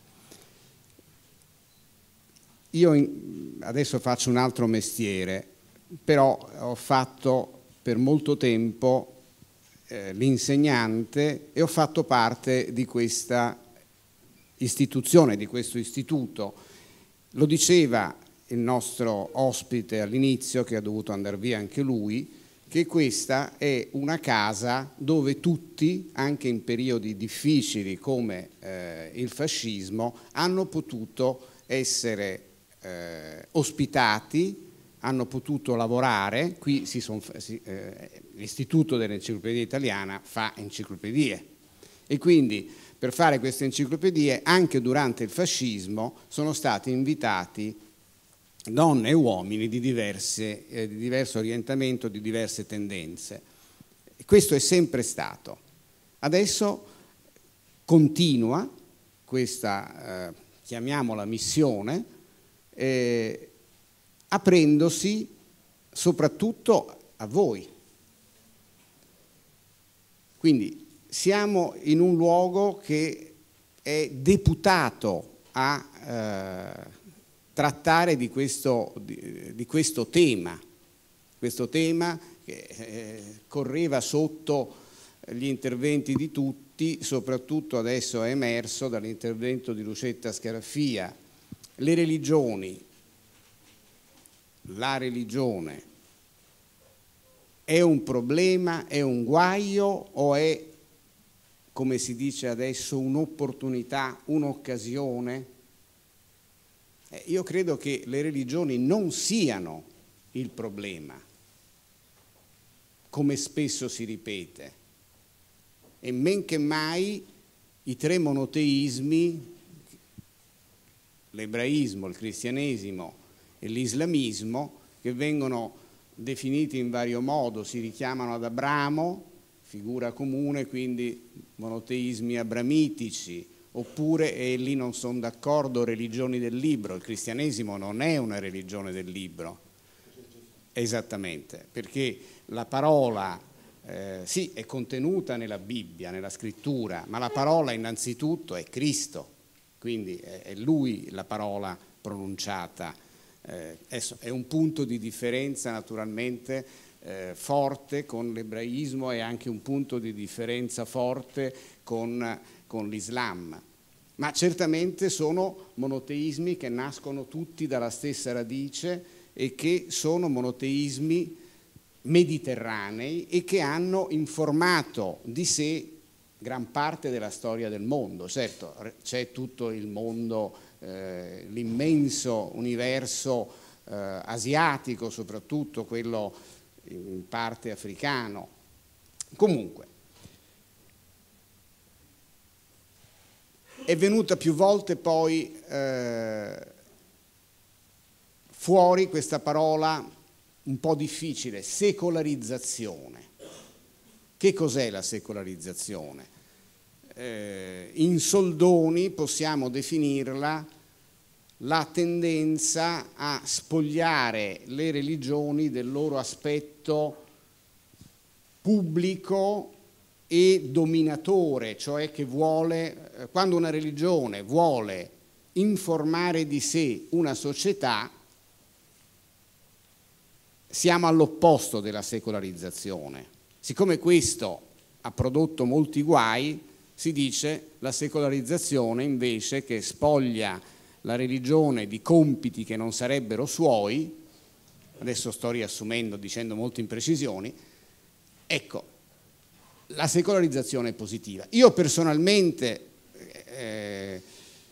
Io in, adesso faccio un altro mestiere, però ho fatto per molto tempo eh, l'insegnante e ho fatto parte di questa istituzione, di questo istituto. Lo diceva il nostro ospite all'inizio, che ha dovuto andare via anche lui, che questa è una casa dove tutti, anche in periodi difficili come eh, il fascismo, hanno potuto essere eh, ospitati, hanno potuto lavorare. Qui si son, si, eh, l'Istituto dell'Enciclopedia Italiana fa enciclopedie, e quindi per fare queste enciclopedie anche durante il fascismo sono stati invitati donne e uomini di, diverse, eh, di diverso orientamento, di diverse tendenze. E questo è sempre stato. Adesso continua questa, eh, chiamiamola missione, eh, aprendosi soprattutto a voi. Quindi siamo in un luogo che è deputato a eh, trattare di questo, di, di questo tema, questo tema che eh, correva sotto gli interventi di tutti, soprattutto adesso è emerso dall'intervento di Lucetta Scaraffia. Le religioni, la religione è un problema, è un guaio o è, come si dice adesso, un'opportunità, un'occasione? Eh, io credo che le religioni non siano il problema, come spesso si ripete, e men che mai i tre monoteismi, l'ebraismo, il cristianesimo e l'islamismo, che vengono definiti in vario modo, si richiamano ad Abramo, figura comune, quindi monoteismi abramitici, oppure, e lì non sono d'accordo, religioni del libro. Il cristianesimo non è una religione del libro, esattamente, perché la parola eh, sì, è contenuta nella Bibbia, nella scrittura, ma la parola innanzitutto è Cristo, quindi è Lui la parola pronunciata. Eh, è un punto di differenza naturalmente eh, forte con l'ebraismo, e anche un punto di differenza forte con, con l'Islam. Ma certamente sono monoteismi che nascono tutti dalla stessa radice e che sono monoteismi mediterranei e che hanno informato di sé gran parte della storia del mondo. Certo, c'è tutto il mondo, eh, l'immenso universo eh, asiatico, soprattutto quello in parte africano. Comunque, è venuta più volte poi eh, fuori questa parola un po' difficile, secolarizzazione. Che cos'è la secolarizzazione? Eh, in soldoni possiamo definirla la tendenza a spogliare le religioni del loro aspetto pubblico e dominatore, cioè che vuole, quando una religione vuole informare di sé una società, siamo all'opposto della secolarizzazione. Siccome questo ha prodotto molti guai, si dice la secolarizzazione invece, che spoglia la religione di compiti che non sarebbero suoi, adesso sto riassumendo dicendo molte imprecisioni, ecco, la secolarizzazione è positiva. Io personalmente eh,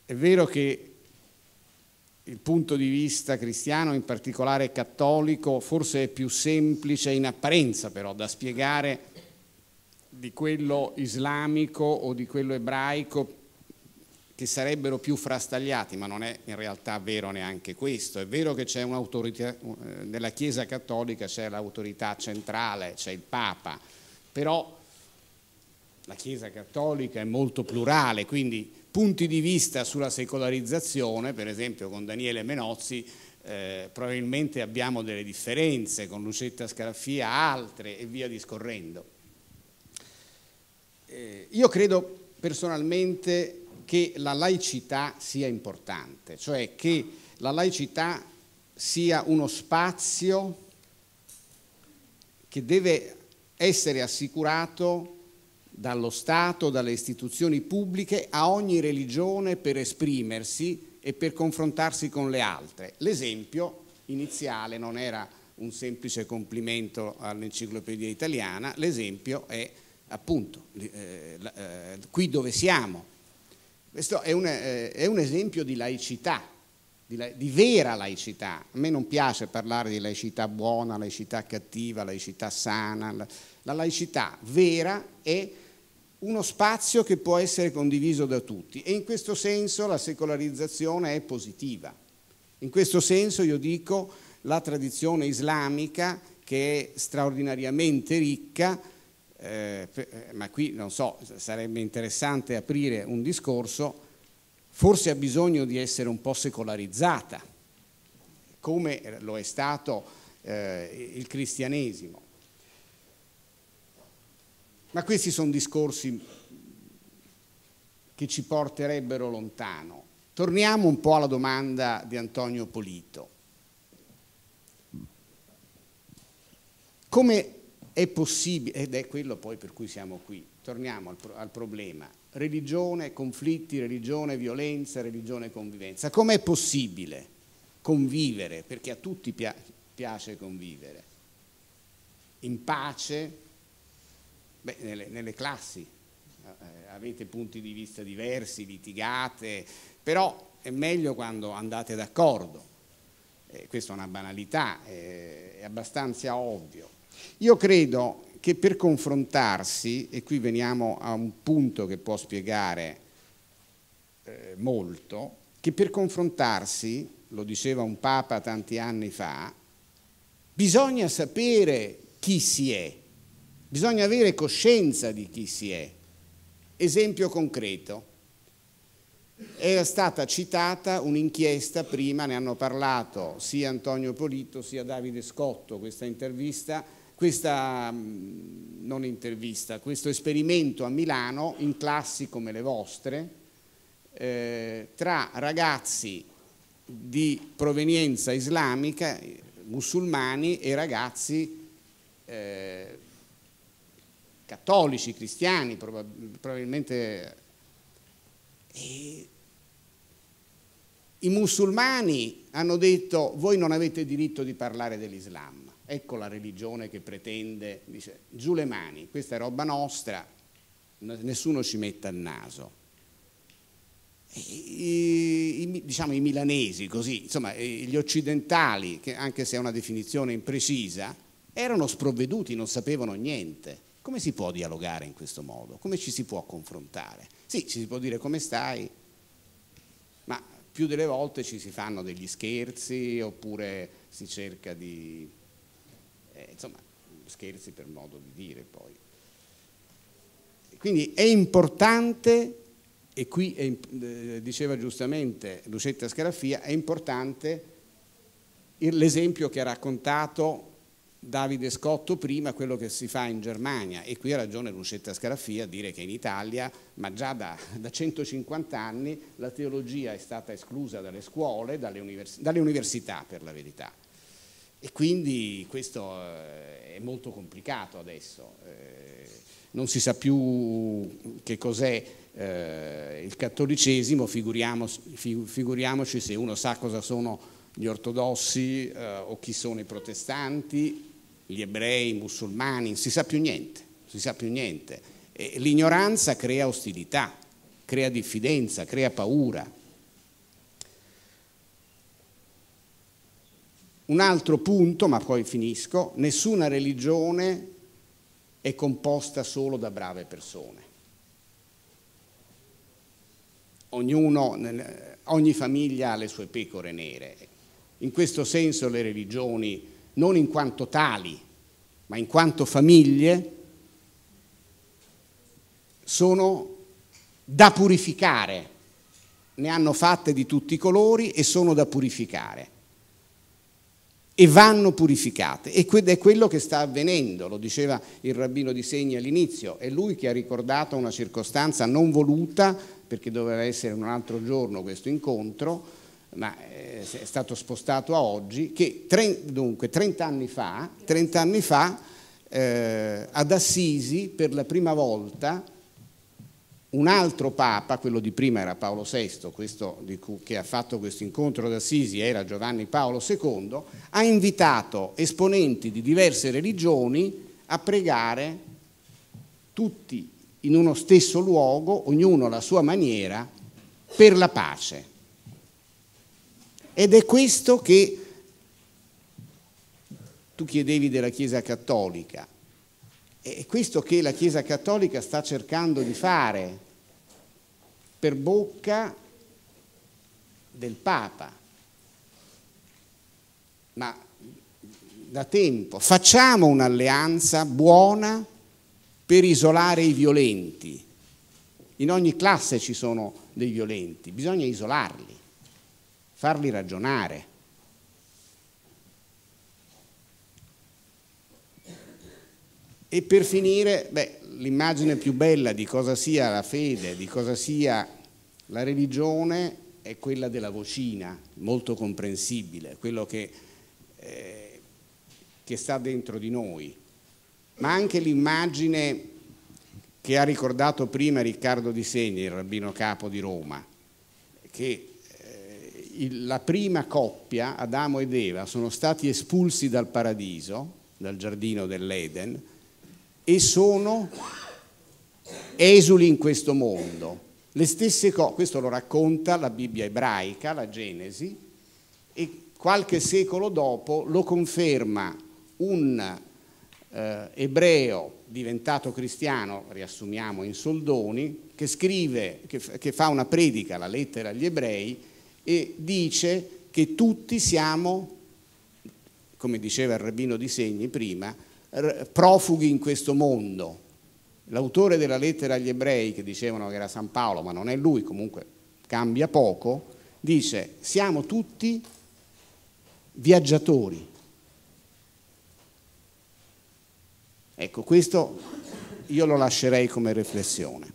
è vero che il punto di vista cristiano, in particolare cattolico, forse è più semplice in apparenza però da spiegare di quello islamico o di quello ebraico, che sarebbero più frastagliati, ma non è in realtà vero neanche questo. È vero che c'è un'autorità, nella Chiesa cattolica c'è l'autorità centrale, c'è il Papa, però la Chiesa cattolica è molto plurale, quindi punti di vista sulla secolarizzazione, per esempio con Daniele Menozzi, eh, probabilmente abbiamo delle differenze, con Lucetta Scaraffia altre e via discorrendo. Eh, io credo personalmente che la laicità sia importante, cioè che la laicità sia uno spazio che deve essere assicurato dallo Stato, dalle istituzioni pubbliche a ogni religione per esprimersi e per confrontarsi con le altre. L'esempio iniziale non era un semplice complimento all'Enciclopedia Italiana, l'esempio è appunto eh, eh, qui dove siamo. Questo è un, eh, è un esempio di laicità, di, la, di vera laicità. A me non piace parlare di laicità buona, laicità cattiva, laicità sana. La, la laicità vera è uno spazio che può essere condiviso da tutti e in questo senso la secolarizzazione è positiva. In questo senso io dico la tradizione islamica, che è straordinariamente ricca, eh, ma qui non so, sarebbe interessante aprire un discorso, forse ha bisogno di essere un po' secolarizzata, come lo è stato eh, il cristianesimo. Ma questi sono discorsi che ci porterebbero lontano. Torniamo un po' alla domanda di Antonio Polito. Come è possibile, ed è quello poi per cui siamo qui, torniamo al, al problema, religione, conflitti, religione, violenza, religione, convivenza. Com'è possibile convivere, perché a tutti pia- piace convivere, in pace? Beh, nelle, nelle classi eh, avete punti di vista diversi, litigate, però è meglio quando andate d'accordo. Eh, questa è una banalità, eh, è abbastanza ovvio. Io credo che per confrontarsi, e qui veniamo a un punto che può spiegare eh, molto, che per confrontarsi, lo diceva un Papa tanti anni fa, bisogna sapere chi si è. Bisogna avere coscienza di chi si è. Esempio concreto. Era stata citata un'inchiesta, prima ne hanno parlato sia Antonio Polito sia Davide Scotto, questa intervista, questa non intervista, questo esperimento a Milano in classi come le vostre, eh, tra ragazzi di provenienza islamica, musulmani, e ragazzi eh, cattolici, cristiani, probabilmente. E i musulmani hanno detto: voi non avete diritto di parlare dell'Islam, ecco la religione che pretende, dice, giù le mani, questa è roba nostra, nessuno ci metta il naso. I, i, diciamo i milanesi, così, insomma gli occidentali, che anche se è una definizione imprecisa, erano sprovveduti, non sapevano niente. Come si può dialogare in questo modo? Come ci si può confrontare? Sì, ci si può dire come stai, ma più delle volte ci si fanno degli scherzi oppure si cerca di, eh, insomma, scherzi per modo di dire poi. Quindi è importante, e qui è, eh, diceva giustamente Lucetta Scaraffia, è importante l'esempio che ha raccontato Davide Scotto prima, quello che si fa in Germania, e qui ha ragione Lucetta Scaraffia a dire che in Italia, ma già da, da centocinquanta anni, la teologia è stata esclusa dalle scuole, dalle, univers- dalle università per la verità, e quindi questo eh, è molto complicato adesso, eh, non si sa più che cos'è eh, il cattolicesimo, figuriamoci, figuriamoci se uno sa cosa sono gli ortodossi eh, o chi sono i protestanti, gli ebrei, i musulmani, non si sa più niente, non si sa più niente. E l'ignoranza crea ostilità, crea diffidenza, crea paura. un altro punto, ma poi finisco, nessuna religione è composta solo da brave persone. Ognuno, ogni famiglia ha le sue pecore nere. In questo senso le religioni, non in quanto tali, ma in quanto famiglie, sono da purificare. Ne hanno fatte di tutti i colori e sono da purificare. E vanno purificate. Ed è quello che sta avvenendo, lo diceva il rabbino Di Segni all'inizio. È lui che ha ricordato una circostanza non voluta, perché doveva essere un altro giorno questo incontro, ma è stato spostato a oggi, che dunque trent'anni fa, trent'anni fa eh, ad Assisi per la prima volta un altro Papa, quello di prima era Paolo sesto, questo di cui, che ha fatto questo incontro ad Assisi era Giovanni Paolo secondo, ha invitato esponenti di diverse religioni a pregare tutti in uno stesso luogo, ognuno alla sua maniera, per la pace. Ed è questo che tu chiedevi della Chiesa Cattolica, è questo che la Chiesa Cattolica sta cercando di fare per bocca del Papa, ma da tempo. Facciamo un'alleanza buona per isolare i violenti. In ogni classe ci sono dei violenti, bisogna isolarli, farli ragionare. E per finire, beh, l'immagine più bella di cosa sia la fede, di cosa sia la religione, è quella della vocina, molto comprensibile, quello che, eh, che sta dentro di noi. Ma anche l'immagine che ha ricordato prima Riccardo Di Segni, il rabbino capo di Roma, che eh, il, la prima coppia, Adamo ed Eva, sono stati espulsi dal paradiso, dal giardino dell'Eden, e sono esuli in questo mondo. Le stesse cose, questo lo racconta la Bibbia ebraica, la Genesi, e qualche secolo dopo lo conferma un eh, ebreo diventato cristiano, riassumiamo in soldoni, che scrive, che, che fa una predica, la lettera agli ebrei, e dice che tutti siamo, come diceva il rabbino Di Segni prima, profughi in questo mondo. L'autore della lettera agli ebrei, che dicevano che era San Paolo, ma non è lui, comunque cambia poco, dice: siamo tutti viaggiatori. Ecco, questo io lo lascerei come riflessione.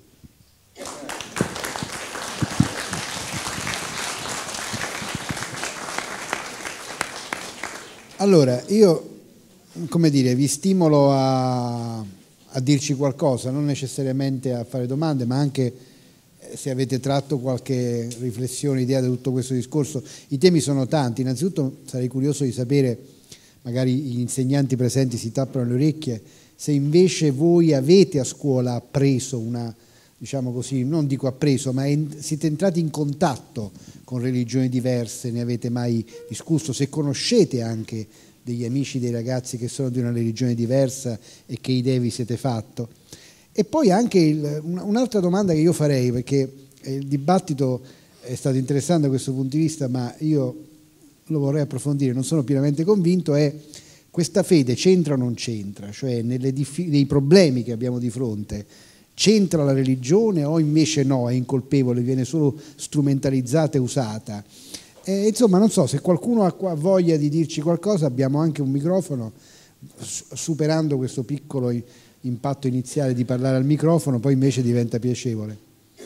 Allora, io, come dire, vi stimolo a, a dirci qualcosa, non necessariamente a fare domande, ma anche se avete tratto qualche riflessione, idea da tutto questo discorso. I temi sono tanti. Innanzitutto sarei curioso di sapere, magari gli insegnanti presenti si tappano le orecchie, se invece voi avete a scuola appreso una, diciamo così, non dico appreso, ma in, siete entrati in contatto con religioni diverse, ne avete mai discusso, se conoscete anche degli amici, dei ragazzi che sono di una religione diversa e che idee vi siete fatto. E poi anche il, un'altra domanda che io farei, perché il dibattito è stato interessante da questo punto di vista, ma io lo vorrei approfondire, non sono pienamente convinto, è: questa fede c'entra o non c'entra? Cioè nelle diffi- nei problemi che abbiamo di fronte, c'entra la religione o invece no, è incolpevole, viene solo strumentalizzata e usata? Eh, insomma, non so, se qualcuno ha voglia di dirci qualcosa, abbiamo anche un microfono, superando questo piccolo impatto iniziale di parlare al microfono, poi invece diventa piacevole.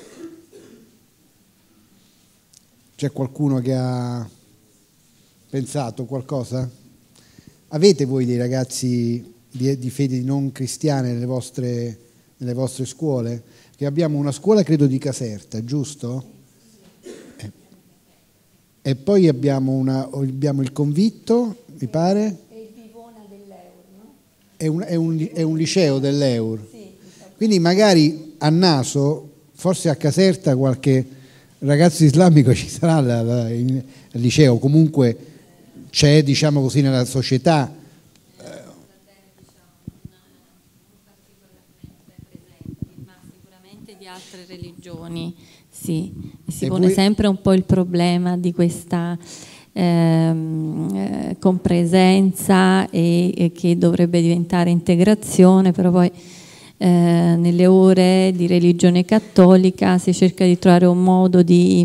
C'è qualcuno che ha pensato qualcosa? Avete voi dei ragazzi di, di fede non cristiane nelle vostre, nelle vostre scuole? Che abbiamo una scuola, credo, di Caserta, giusto? E poi abbiamo, una, abbiamo il Convitto, mi pare? E il Vivona dell'Eur, no? È un, è un, è un liceo dell'Eur. Sì. Quindi magari a Naso, forse a Caserta, qualche ragazzo islamico ci sarà al liceo, comunque c'è, diciamo così, nella società. Di altre religioni, sì, e si e pone voi... sempre un po' il problema di questa ehm, eh, compresenza e, e che dovrebbe diventare integrazione, però poi eh, nelle ore di religione cattolica si cerca di trovare un modo di,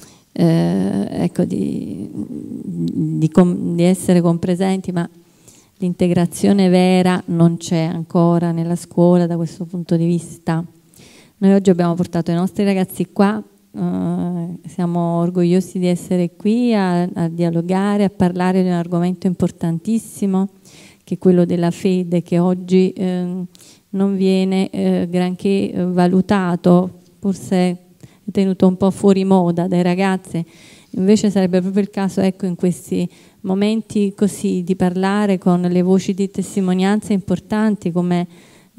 eh, ecco, di, di, com- di essere compresenti, ma l'integrazione vera non c'è ancora nella scuola da questo punto di vista. Noi oggi abbiamo portato i nostri ragazzi qua, eh, siamo orgogliosi di essere qui a, a dialogare, a parlare di un argomento importantissimo che è quello della fede, che oggi eh, non viene eh, granché eh, valutato, forse è tenuto un po' fuori moda dai ragazzi, invece sarebbe proprio il caso, ecco, in questi momenti così di parlare con le voci di testimonianza importanti come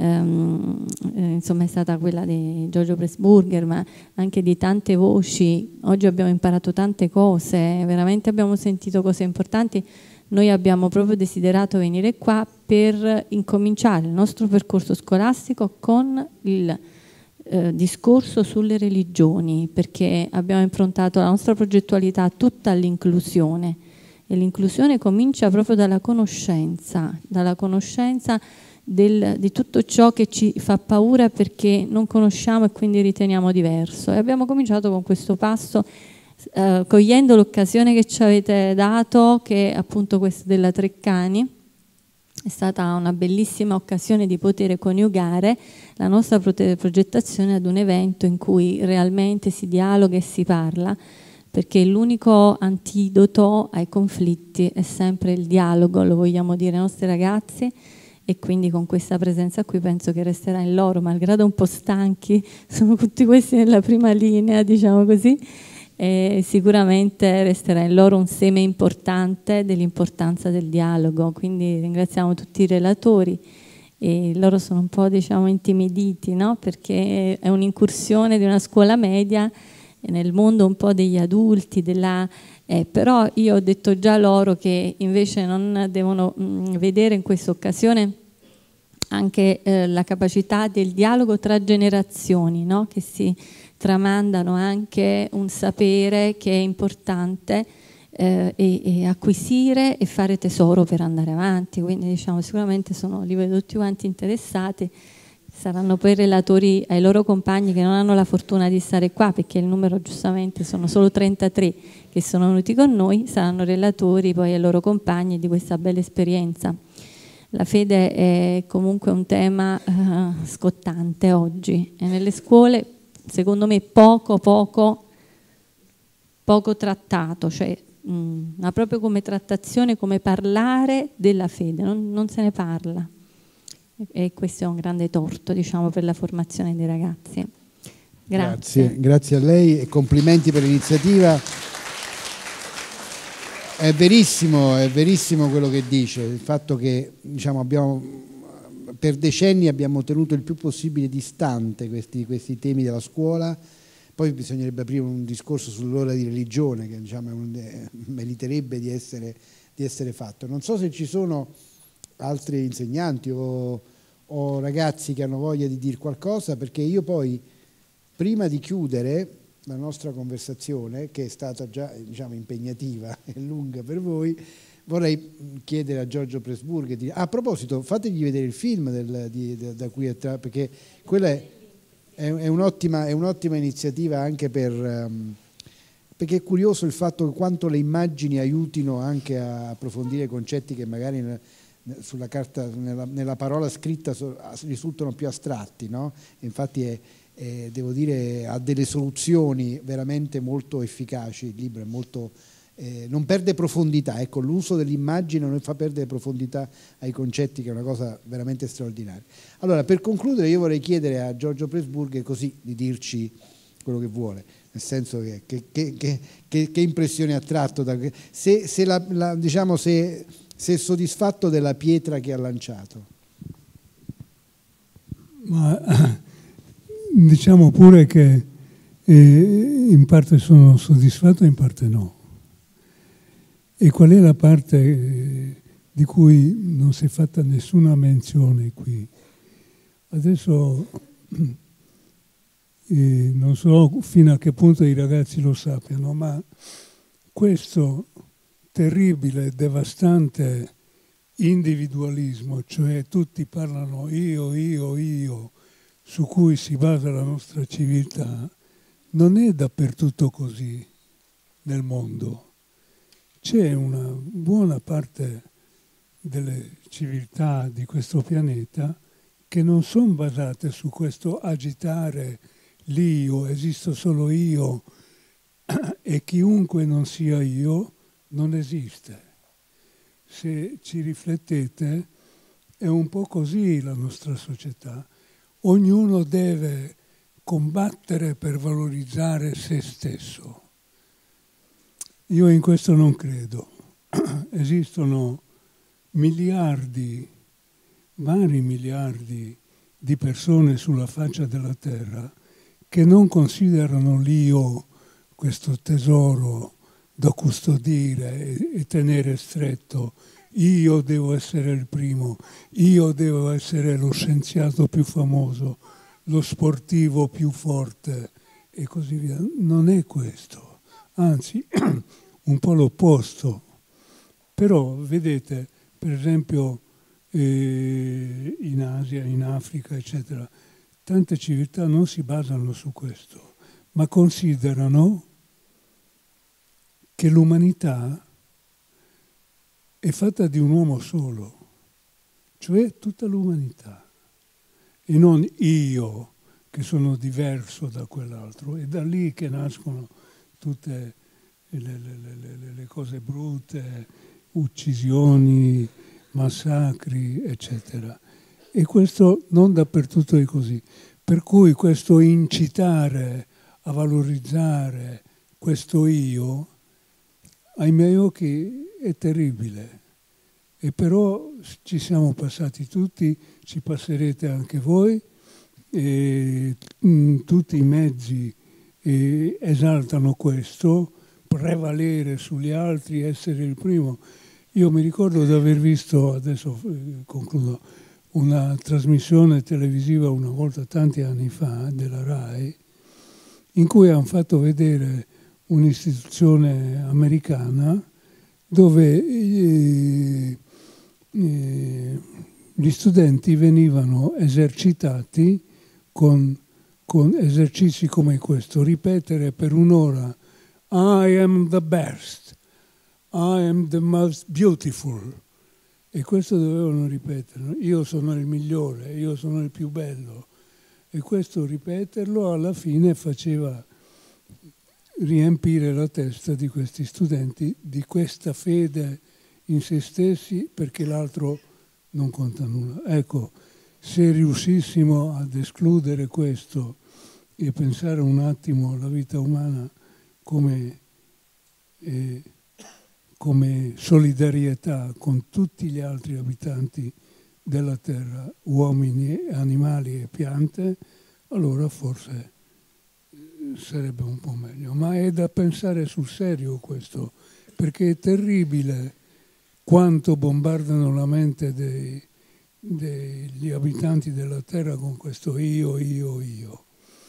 Um, eh, insomma è stata quella di Giorgio Pressburger, ma anche di tante voci. Oggi abbiamo imparato tante cose, veramente abbiamo sentito cose importanti. Noi abbiamo proprio desiderato venire qua per incominciare il nostro percorso scolastico con il eh, discorso sulle religioni, perché abbiamo improntato la nostra progettualità tutta all'inclusione, e l'inclusione comincia proprio dalla conoscenza, dalla conoscenza Del, di tutto ciò che ci fa paura perché non conosciamo e quindi riteniamo diverso. E abbiamo cominciato con questo passo eh, cogliendo l'occasione che ci avete dato, che è appunto questa della Treccani. È stata una bellissima occasione di poter coniugare la nostra progettazione ad un evento in cui realmente si dialoga e si parla, perché l'unico antidoto ai conflitti è sempre il dialogo, lo vogliamo dire ai nostri ragazzi. E quindi con questa presenza qui penso che resterà in loro, malgrado un po' stanchi, sono tutti questi nella prima linea, diciamo così, e sicuramente resterà in loro un seme importante dell'importanza del dialogo. Quindi ringraziamo tutti i relatori, e loro sono un po', diciamo, intimiditi, no? Perché è un'incursione di una scuola media nel mondo un po' degli adulti, della... Eh, però io ho detto già loro che invece non devono mh, vedere in questa occasione anche eh, la capacità del dialogo tra generazioni, no? Che si tramandano anche un sapere che è importante eh, e, e acquisire e fare tesoro per andare avanti. Quindi diciamo sicuramente sono, li vedo tutti quanti interessati. Saranno poi relatori ai loro compagni che non hanno la fortuna di stare qua, perché il numero giustamente sono solo trentatré che sono venuti con noi, saranno relatori poi ai loro compagni di questa bella esperienza. La fede è comunque un tema eh, scottante oggi, e nelle scuole secondo me poco poco poco trattato, cioè mh, ma proprio come trattazione, come parlare della fede, non, non se ne parla. E questo è un grande torto, diciamo, per la formazione dei ragazzi. Grazie. Grazie, grazie a lei e complimenti per l'iniziativa. È verissimo, è verissimo quello che dice, il fatto che, diciamo, abbiamo, per decenni abbiamo tenuto il più possibile distante questi, questi temi della scuola. Poi bisognerebbe aprire un discorso sull'ora di religione che, diciamo, meriterebbe di essere, di essere fatto. Non so se ci sono altri insegnanti o, o ragazzi che hanno voglia di dire qualcosa, perché io poi, prima di chiudere la nostra conversazione, che è stata già, diciamo, impegnativa e lunga per voi, vorrei chiedere a Giorgio Pressburger di... Ah, a proposito, fategli vedere il film del, di, da, da qui a tra, perché quella è, è, è un'ottima è un'ottima iniziativa anche per... Um, perché è curioso il fatto che quanto le immagini aiutino anche a approfondire concetti che magari sulla carta, nella, nella parola scritta risultano più astratti, no? Infatti è, è, devo dire, ha delle soluzioni veramente molto efficaci. Il libro è molto, eh, non perde profondità, ecco, l'uso dell'immagine non fa perdere profondità ai concetti, che è una cosa veramente straordinaria. Allora, per concludere, io vorrei chiedere a Giorgio Pressburger così di dirci quello che vuole, nel senso che, che, che, che, che, che impressione ha tratto da, se, se la, la, diciamo se sei soddisfatto della pietra che ha lanciato? Ma diciamo pure che eh, in parte sono soddisfatto e in parte no. E qual è la parte eh, di cui non si è fatta nessuna menzione qui? Adesso eh, non so fino a che punto i ragazzi lo sappiano, ma questo terribile, devastante individualismo, cioè tutti parlano io, io, io, su cui si basa la nostra civiltà, non è dappertutto così nel mondo. C'è una buona parte delle civiltà di questo pianeta che non sono basate su questo agitare l'io, esisto solo io e chiunque non sia io non esiste. Se ci riflettete, è un po' così la nostra società. Ognuno deve combattere per valorizzare se stesso. Io in questo non credo. Esistono miliardi, vari miliardi di persone sulla faccia della terra che non considerano l'io questo tesoro da custodire e, e tenere stretto. Io devo essere il primo, io devo essere lo scienziato più famoso, lo sportivo più forte e così via. Non è questo, anzi un po' l'opposto. Però vedete, per esempio eh, in Asia, in Africa, eccetera, tante civiltà non si basano su questo, ma considerano che l'umanità è fatta di un uomo solo, cioè tutta l'umanità, e non io che sono diverso da quell'altro. È da lì che nascono tutte le, le, le, le cose brutte, uccisioni, massacri, eccetera. E questo non dappertutto è così. Per cui questo incitare a valorizzare questo io, ai miei occhi è terribile. E però ci siamo passati tutti, ci passerete anche voi, e, mh, tutti i mezzi eh, esaltano questo, prevalere sugli altri, essere il primo. Io mi ricordo di aver visto, adesso eh, concludo, una trasmissione televisiva una volta tanti anni fa della RAI, in cui hanno fatto vedere un'istituzione americana dove eh, eh, gli studenti venivano esercitati con, con esercizi come questo, ripetere per un'ora I am the best, I am the most beautiful, e questo dovevano ripetere, io sono il migliore, io sono il più bello, e questo ripeterlo alla fine faceva riempire la testa di questi studenti di questa fede in se stessi, perché l'altro non conta nulla. Ecco, se riuscissimo ad escludere questo e pensare un attimo alla vita umana come, eh, come solidarietà con tutti gli altri abitanti della terra, uomini, animali e piante, allora forse sarebbe un po' meglio. Ma è da pensare sul serio questo, perché è terribile quanto bombardano la mente dei, degli abitanti della terra con questo io, io, io.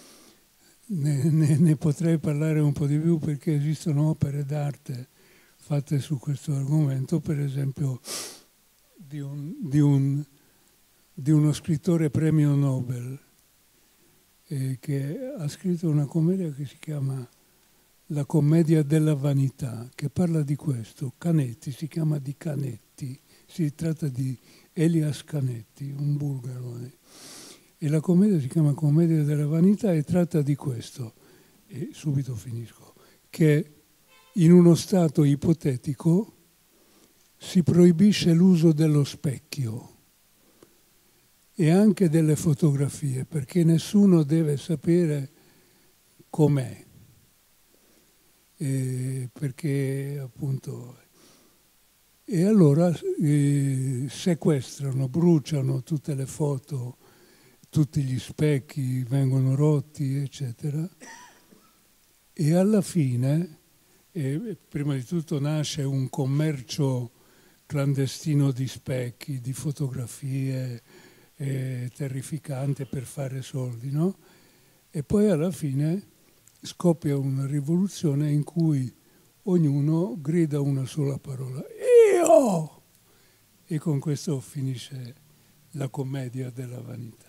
Ne, ne, ne potrei parlare un po' di più, perché esistono opere d'arte fatte su questo argomento, per esempio di, un, di, un, di uno scrittore premio Nobel eh, che ha scritto una commedia che si chiama La commedia della vanità, che parla di questo. Canetti, si chiama di Canetti, si tratta di Elias Canetti, un bulgaro. E la commedia si chiama Commedia della vanità e tratta di questo, e subito finisco, che in uno stato ipotetico si proibisce l'uso dello specchio e anche delle fotografie, perché nessuno deve sapere com'è, e perché appunto... E allora eh, sequestrano, bruciano tutte le foto, tutti gli specchi vengono rotti, eccetera, e alla fine E prima di tutto nasce un commercio clandestino di specchi, di fotografie, eh, terrificante per fare soldi, no? E poi alla fine scoppia una rivoluzione in cui ognuno grida una sola parola: io! E con questo finisce la commedia della vanità.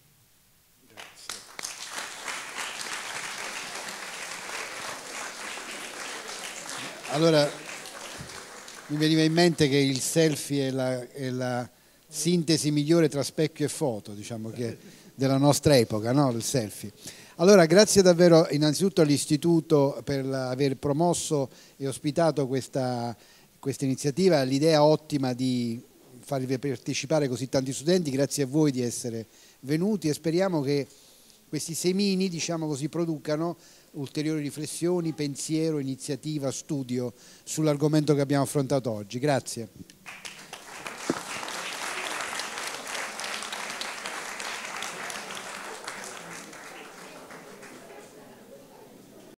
Allora, mi veniva in mente che il selfie è la, è la sintesi migliore tra specchio e foto, diciamo, che della nostra epoca, no? Il selfie. Allora, grazie davvero innanzitutto all'Istituto per aver promosso e ospitato questa, questa iniziativa, l'idea ottima di farvi partecipare così tanti studenti, grazie a voi di essere venuti e speriamo che questi semini, diciamo così, producano ulteriori riflessioni, pensiero, iniziativa, studio sull'argomento che abbiamo affrontato oggi. Grazie.